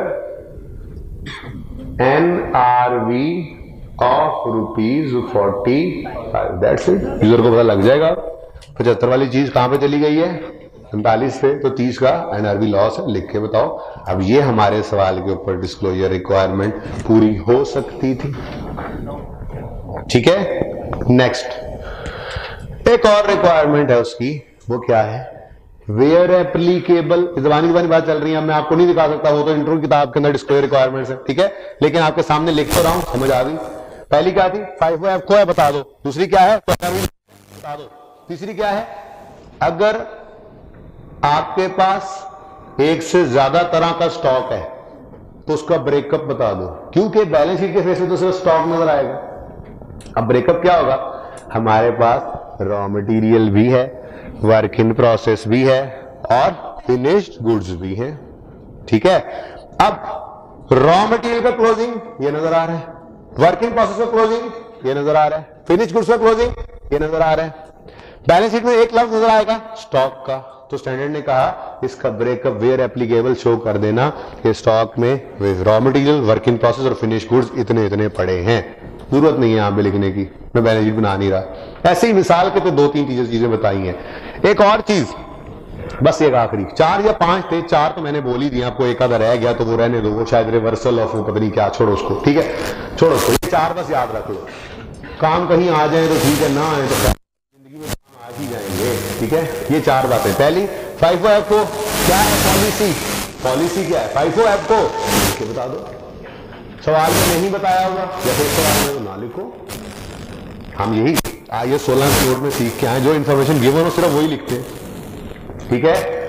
N R V of rupees forty-five. That's it. User को पता लग जाएगा पचहत्तर वाली चीज कहां पे चली गई है, पैंतालीस पे, तो तीस का एनआरवी लॉस है, लिख के बताओ। अब ये हमारे सवाल के ऊपर डिस्क्लोजर रिक्वायरमेंट पूरी हो सकती थी। ठीक है, नेक्स्ट एक और रिक्वायरमेंट है उसकी, वो क्या है? वेयर एप्लीकेबल, जबानी जबानी बात चल रही है, मैं आपको नहीं दिखा सकता, वो तो इंट्रो किताब के अंदर डिस्क्लोजर रिक्वायरमेंट्स है। ठीक है, लेकिन आपके सामने लिख तो रहा हूं, समझ आ गई। पहली क्या थी? फाइव एफ को है, बता दो। दूसरी क्या है? बता दो। तीसरी क्या है? अगर आपके पास एक से ज्यादा तरह का स्टॉक है तो उसका ब्रेकअप बता दो, क्योंकि बैलेंस शीट के फेस में तो सिर्फ स्टॉक नजर आएगा। अब ब्रेकअप क्या होगा? हमारे पास रॉ मटेरियल भी है, वर्क इन प्रोसेस भी है और फिनिश्ड गुड्स भी है। ठीक है, अब रॉ मटेरियल का क्लोजिंग ये नजर आ रहा है, वर्क इन प्रोसेस का क्लोजिंग ये नजर आ रहा है, फिनिश्ड गुड्स का क्लोजिंग ये नजर आ रहा है। बैलेंस शीट में एक लफ्ज नजर आएगा स्टॉक का, तो स्टैंडर्ड ने कहा इसका ब्रेकअप वेयर एप्लीकेबल शो कर देना कि स्टॉक में raw material, work in process और फिनिश गुड्स इतने इतने पड़े हैं। जरूरत नहीं है यहां पे लिखने की, मैं बैलेंस शीट बना नहीं रहा। ऐसे ही मिसाल के तो दो तीन चीजें चीजें बताई हैं। एक और चीज, बस एक आखिरी, चार या पांच थे, चार तो मैंने बोल ही दिया, आपको एक आधा रह गया तो वो रहने दो, वो शायद रिवर्सल ऑफ पता नहीं क्या, छोड़ो उसको। ठीक है, छोड़ो उसको, ये चार बस याद रख लो। काम कहीं आ जाए तो ठीक है, ना आए तो जिंदगी में काम आ ही जाएंगे। ठीक है, ये चार बातें। पहली, फाइफो एफ को क्या है? पॉलिसी। पॉलिसी क्या है? फाइफो एफ को लिख बता दो। सवाल में नहीं बताया होगा या फिर सवाल में ना लिखो, हम यही आइए सोलह नोट में सीख के आए, जो इन्फॉर्मेशन गिवन हो सिर्फ वही लिखते हैं। ठीक है,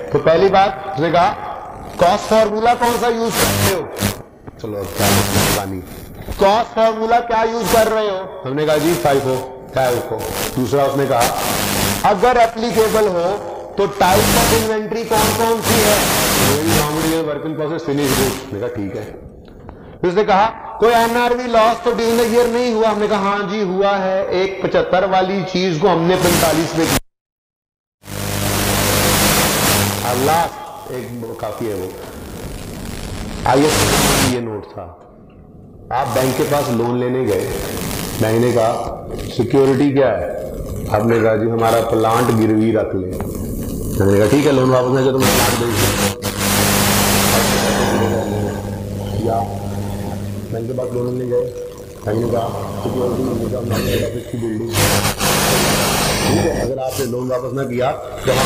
तो पहली बात उसने कहा कॉस्ट फॉर्मूला कौन सा यूज करते हो, चलो क्या पानी कॉस्ट फॉर्मूला क्या यूज कर रहे हो, हमने कहा जी फाइव हो फाइव को। दूसरा उसने कहा अगर एप्लीकेबल हो तो टाइप ऑफ इन्वेंट्री कौन कौन सी है, work in process finish goods, हमने कहा ठीक है। फिर उसने कहा कोई एनआरवी लॉस तो ड्यूरिंग द ईयर नहीं हुआ, हमने कहा हाँ जी हुआ है, एक पचहत्तर वाली चीज को हमने पैंतालीस में किया, लास्ट एक काफी है वो आईएस ये नोट था। आप बैंक के पास लोन लेने गए, बैंक ने कहा सिक्योरिटी क्या है, आपने कहा जी हमारा प्लांट गिरवी रख ले, मैंने कहा ठीक है लोन वापस नहीं तो मैं प्लांट बेच या बैंक के पास लोन लेने गए, बैंक ने कहा सिक्योरिटी की बिल्डिंग, ठीक है अगर आपने लोन वापस ना किया तो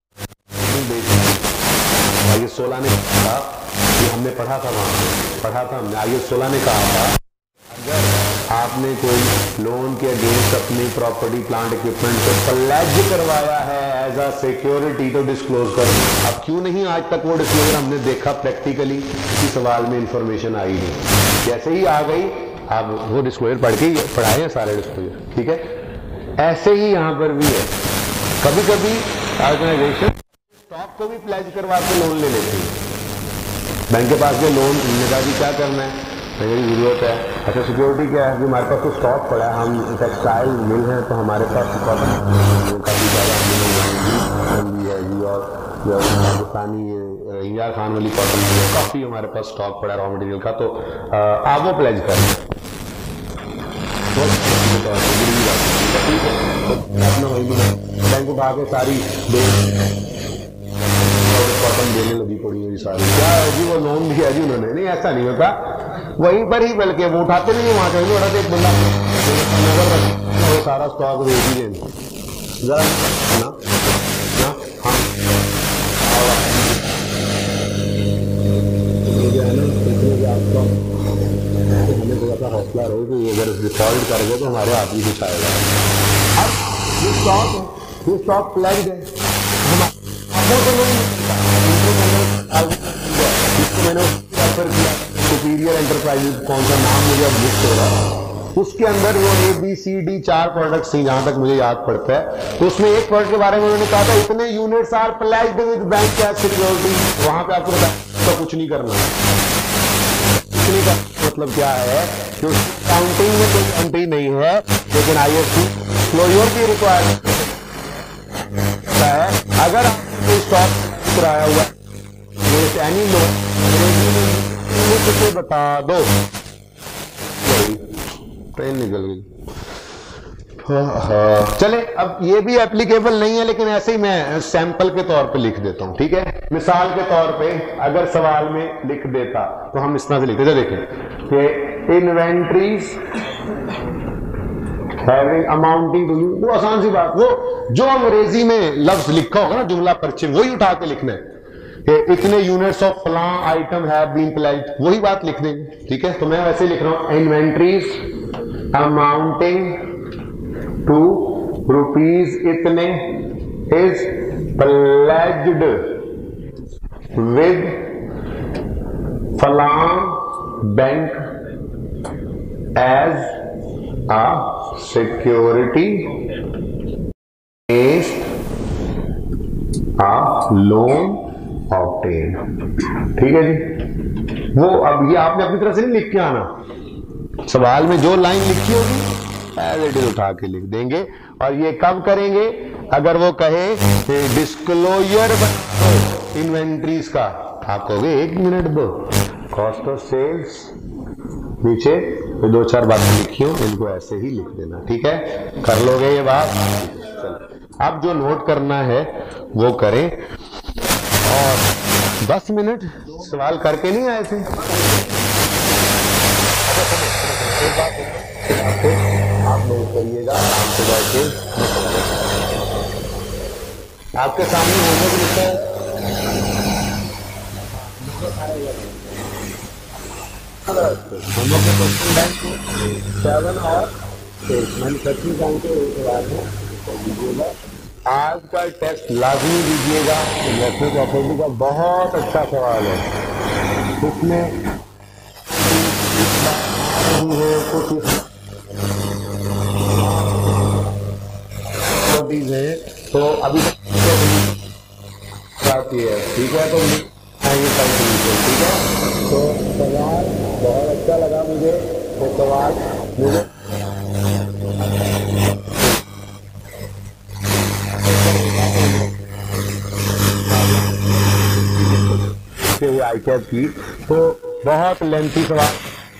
आईए सोलह ने कहा कि हमने पढ़ा था वहां पे पढ़ा था हमने आईए सोलह ने कहा था अगर आपने कोई लोन के अगेंस्ट अपनी प्रॉपर्टी प्लांट इक्विपमेंट को प्लेज करवाया है एज अ सिक्योरिटी तो डिस्क्लोज कर। अब क्यों नहीं आज तक वो डिस्क्लोजर हमने देखा प्रैक्टिकली, इसी सवाल में इंफॉर्मेशन आई नहीं, जैसे ही आ गई आप वो डिस्क्लोजर पढ़ के पढ़ाए हैं सारे डिस्क्लोजर, ठीक है। ऐसे ही यहाँ पर भी है, कभी कभी ऑर्गेनाइजेशन स्टॉक को भी प्लेज करवा के लोन ले लेते हैं, बैंक के पास गए लोन निकाल जी क्या करना है, मेरी जरूरत है, अच्छा सिक्योरिटी क्या है कि हमारे पास तो स्टॉक पड़ा है, हम टेक्सटाइल मिल हैं तो हमारे पास काफ़ी ज़्यादा भी है जी, और पाकिस्तानी इंडिया खान वाली कॉटन भी है, काफ़ी हमारे पास स्टॉक पड़ा है रॉ मटेरियल का, तो आप वो प्लेज करें अपना वही बैंक उठा के सारी कॉटन देने लगी पड़ी हुई सारी, क्या है जी वो लोन दिया जी उन्होंने, नहीं ऐसा नहीं होता, वहीं पर ही बल्कि वो उठाते नहीं वहां से उठाते, एक बंदा नजर रख वो सारा स्टॉक बेच ही देना जरा ना ना हाँ आपका हमें थोड़ा सा हौसला रहे कि अगर डिफॉल्ट कर गए तो हमारे हाथ भी कुछ आएगा। अब ये स्टॉक है, ये स्टॉक प्लेज है, मैंने सुपीरियर एंटरप्राइजेज कौन सा नाम मुझे अब लिस्ट हो रहा है, उसके अंदर वो ए बी सी डी चार प्रोडक्ट्स थी जहां तक मुझे याद पड़ता है, तो उसमें एक प्रोडक्ट के बारे में उन्होंने कहा था इतने units are pledged with bank cash security, वहां पे आपको तो कुछ नहीं करना है, कुछ नहीं करना मतलब क्या है कि काउंटिंग में कोई एंट्री नहीं है, लेकिन आईएफसी क्लोजर की रिक्वायरमेंट है, अगर आपको स्टॉक कराया हुआ एनी लोन मुझे बता दो, ट्रेन निकल गई। हाँ हाँ चले, अब ये भी एप्लीकेबल नहीं है लेकिन ऐसे ही मैं सैंपल के तौर पे लिख देता हूं, ठीक है। मिसाल के तौर पे अगर सवाल में लिख देता तो हम इस तरह से लिखते थे, देखें कि इन्वेंट्रीज हैविंग अमाउंटिंग टू, वो आसान सी बात, वो जो अंग्रेजी में लफ्ज लिखा होगा ना जुमला परचम, वही उठा के लिखना है कि इतने यूनिट्स ऑफ फलां आइटम हैव बीन प्लेज्ड, वही बात लिख देंगे, ठीक है। तो मैं वैसे लिख रहा हूं इन्वेंट्रीज अमाउंटिंग टू रुपीज इतने इज प्लेज्ड विद फलां bank as a security against a loan obtained, ठीक है जी। वो अब ये आपने अपनी तरफ से नहीं लिख के आना, सवाल में जो लाइन लिखी होगी एज इट इज उठा के लिख देंगे, और ये कब करेंगे अगर वो कहे डिस्क्लोजर इन्वेंट्रीज का, आप कहोगे एक मिनट दो, कॉस्ट ऑफ सेल्स नीचे तो दो चार बातें लिखी हो, इनको ऐसे ही लिख देना, ठीक है। कर लोगे ये बात, चलो अब जो नोट करना है वो करें, और दस मिनट सवाल करके नहीं आए थे, आप नोट करिएगा आराम से बैठ के, आपके सामने होमवर्क लिखा है, हम लोग क्वेश्चन बैंक सेवन और मैन्युफैक्चरिंग बैंक के बाद में आज का टेस्ट लाजमी दीजिएगा। इन्वेस्टमेंट प्रॉपर्टी का बहुत अच्छा सवाल है, इसमें है कुछ है तो अभी आती है, ठीक है। तो ठीक है, तो सवाल बहुत अच्छा लगा मुझे, तो सवाल मुझे आई कैप की, तो बहुत लेंथी सवाल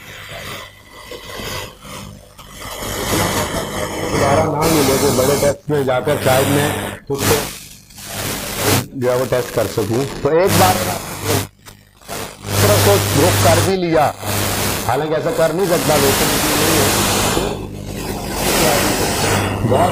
दोबारा ना मिले तो बड़े टेस्ट में जाकर शायद मैं खुद को जो है वो टेस्ट कर सकूं। तो एक बार तो ग्रुप कर भी लिया, हालांकि ऐसा कर नहीं सकता, लेकिन बहुत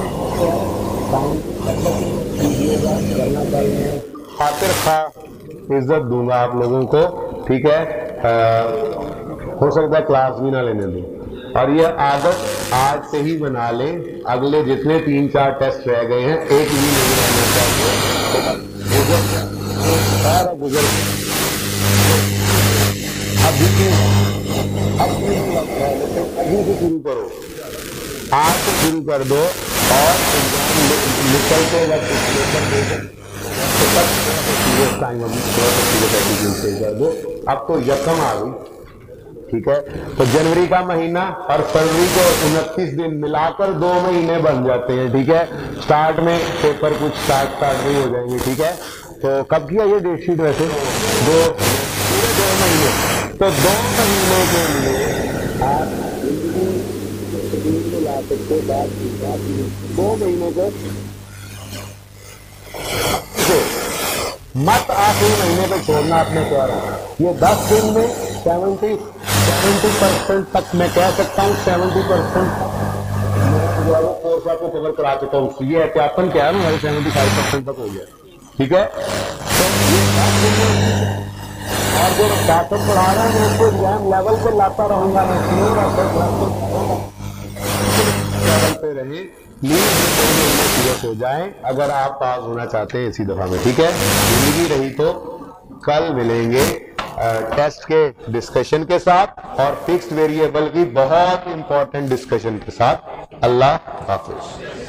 करना चाहिए। खातिर खा इज्जत दूंगा आप लोगों को, ठीक है। आ, हो सकता है क्लास भी ना लेने दूं, और ये आदत आज से ही बना लें। अगले जितने तीन चार टेस्ट रह गए हैं एक भी नहीं रहना चाहिए, गुजर गुजर अभी अभी अभी से शुरू करो, आज से शुरू कर दो, और निकलते वक्त टाइम कर दो। अब तो यकम आ गई, ठीक है। तो जनवरी का महीना और फरवरी को उनतीस दिन मिलाकर दो महीने बन जाते हैं, ठीक है। स्टार्ट में पेपर कुछ स्टार्ट स्टार्ट नहीं हो जाएंगे, ठीक है। तो कब किया ये डेट शीट वैसे? दो पूरे दो महीने, तो दो महीने के लिए आप ला सकते दो महीने को मत आखिरी महीने पे छोड़ना अपने द्वार। ये दस दिन में सेवेंटी सेवेंटी परसेंट तक मैं कह सकता हूँ, सेवेंटी परसेंट कोर्स आपको कवर करा चुका हूँ। ये एहतियातन क्या है ना, हमारे सेवेंटी फाइव परसेंट तक हो गया, ठीक है। तो ये दस दिन में और जो स्टार्टअप पढ़ा रहा है मैं उसको एग्जाम लेवल पे लाता रहूंगा, मैं लेवल पे रहे सीरियस हो जाए अगर आप पास होना चाहते हैं इसी दफा में, ठीक है। जिंदगी रही तो कल मिलेंगे टेस्ट के डिस्कशन के साथ और फिक्स्ड वेरिएबल की बहुत इंपॉर्टेंट डिस्कशन के साथ। अल्लाह हाफिज।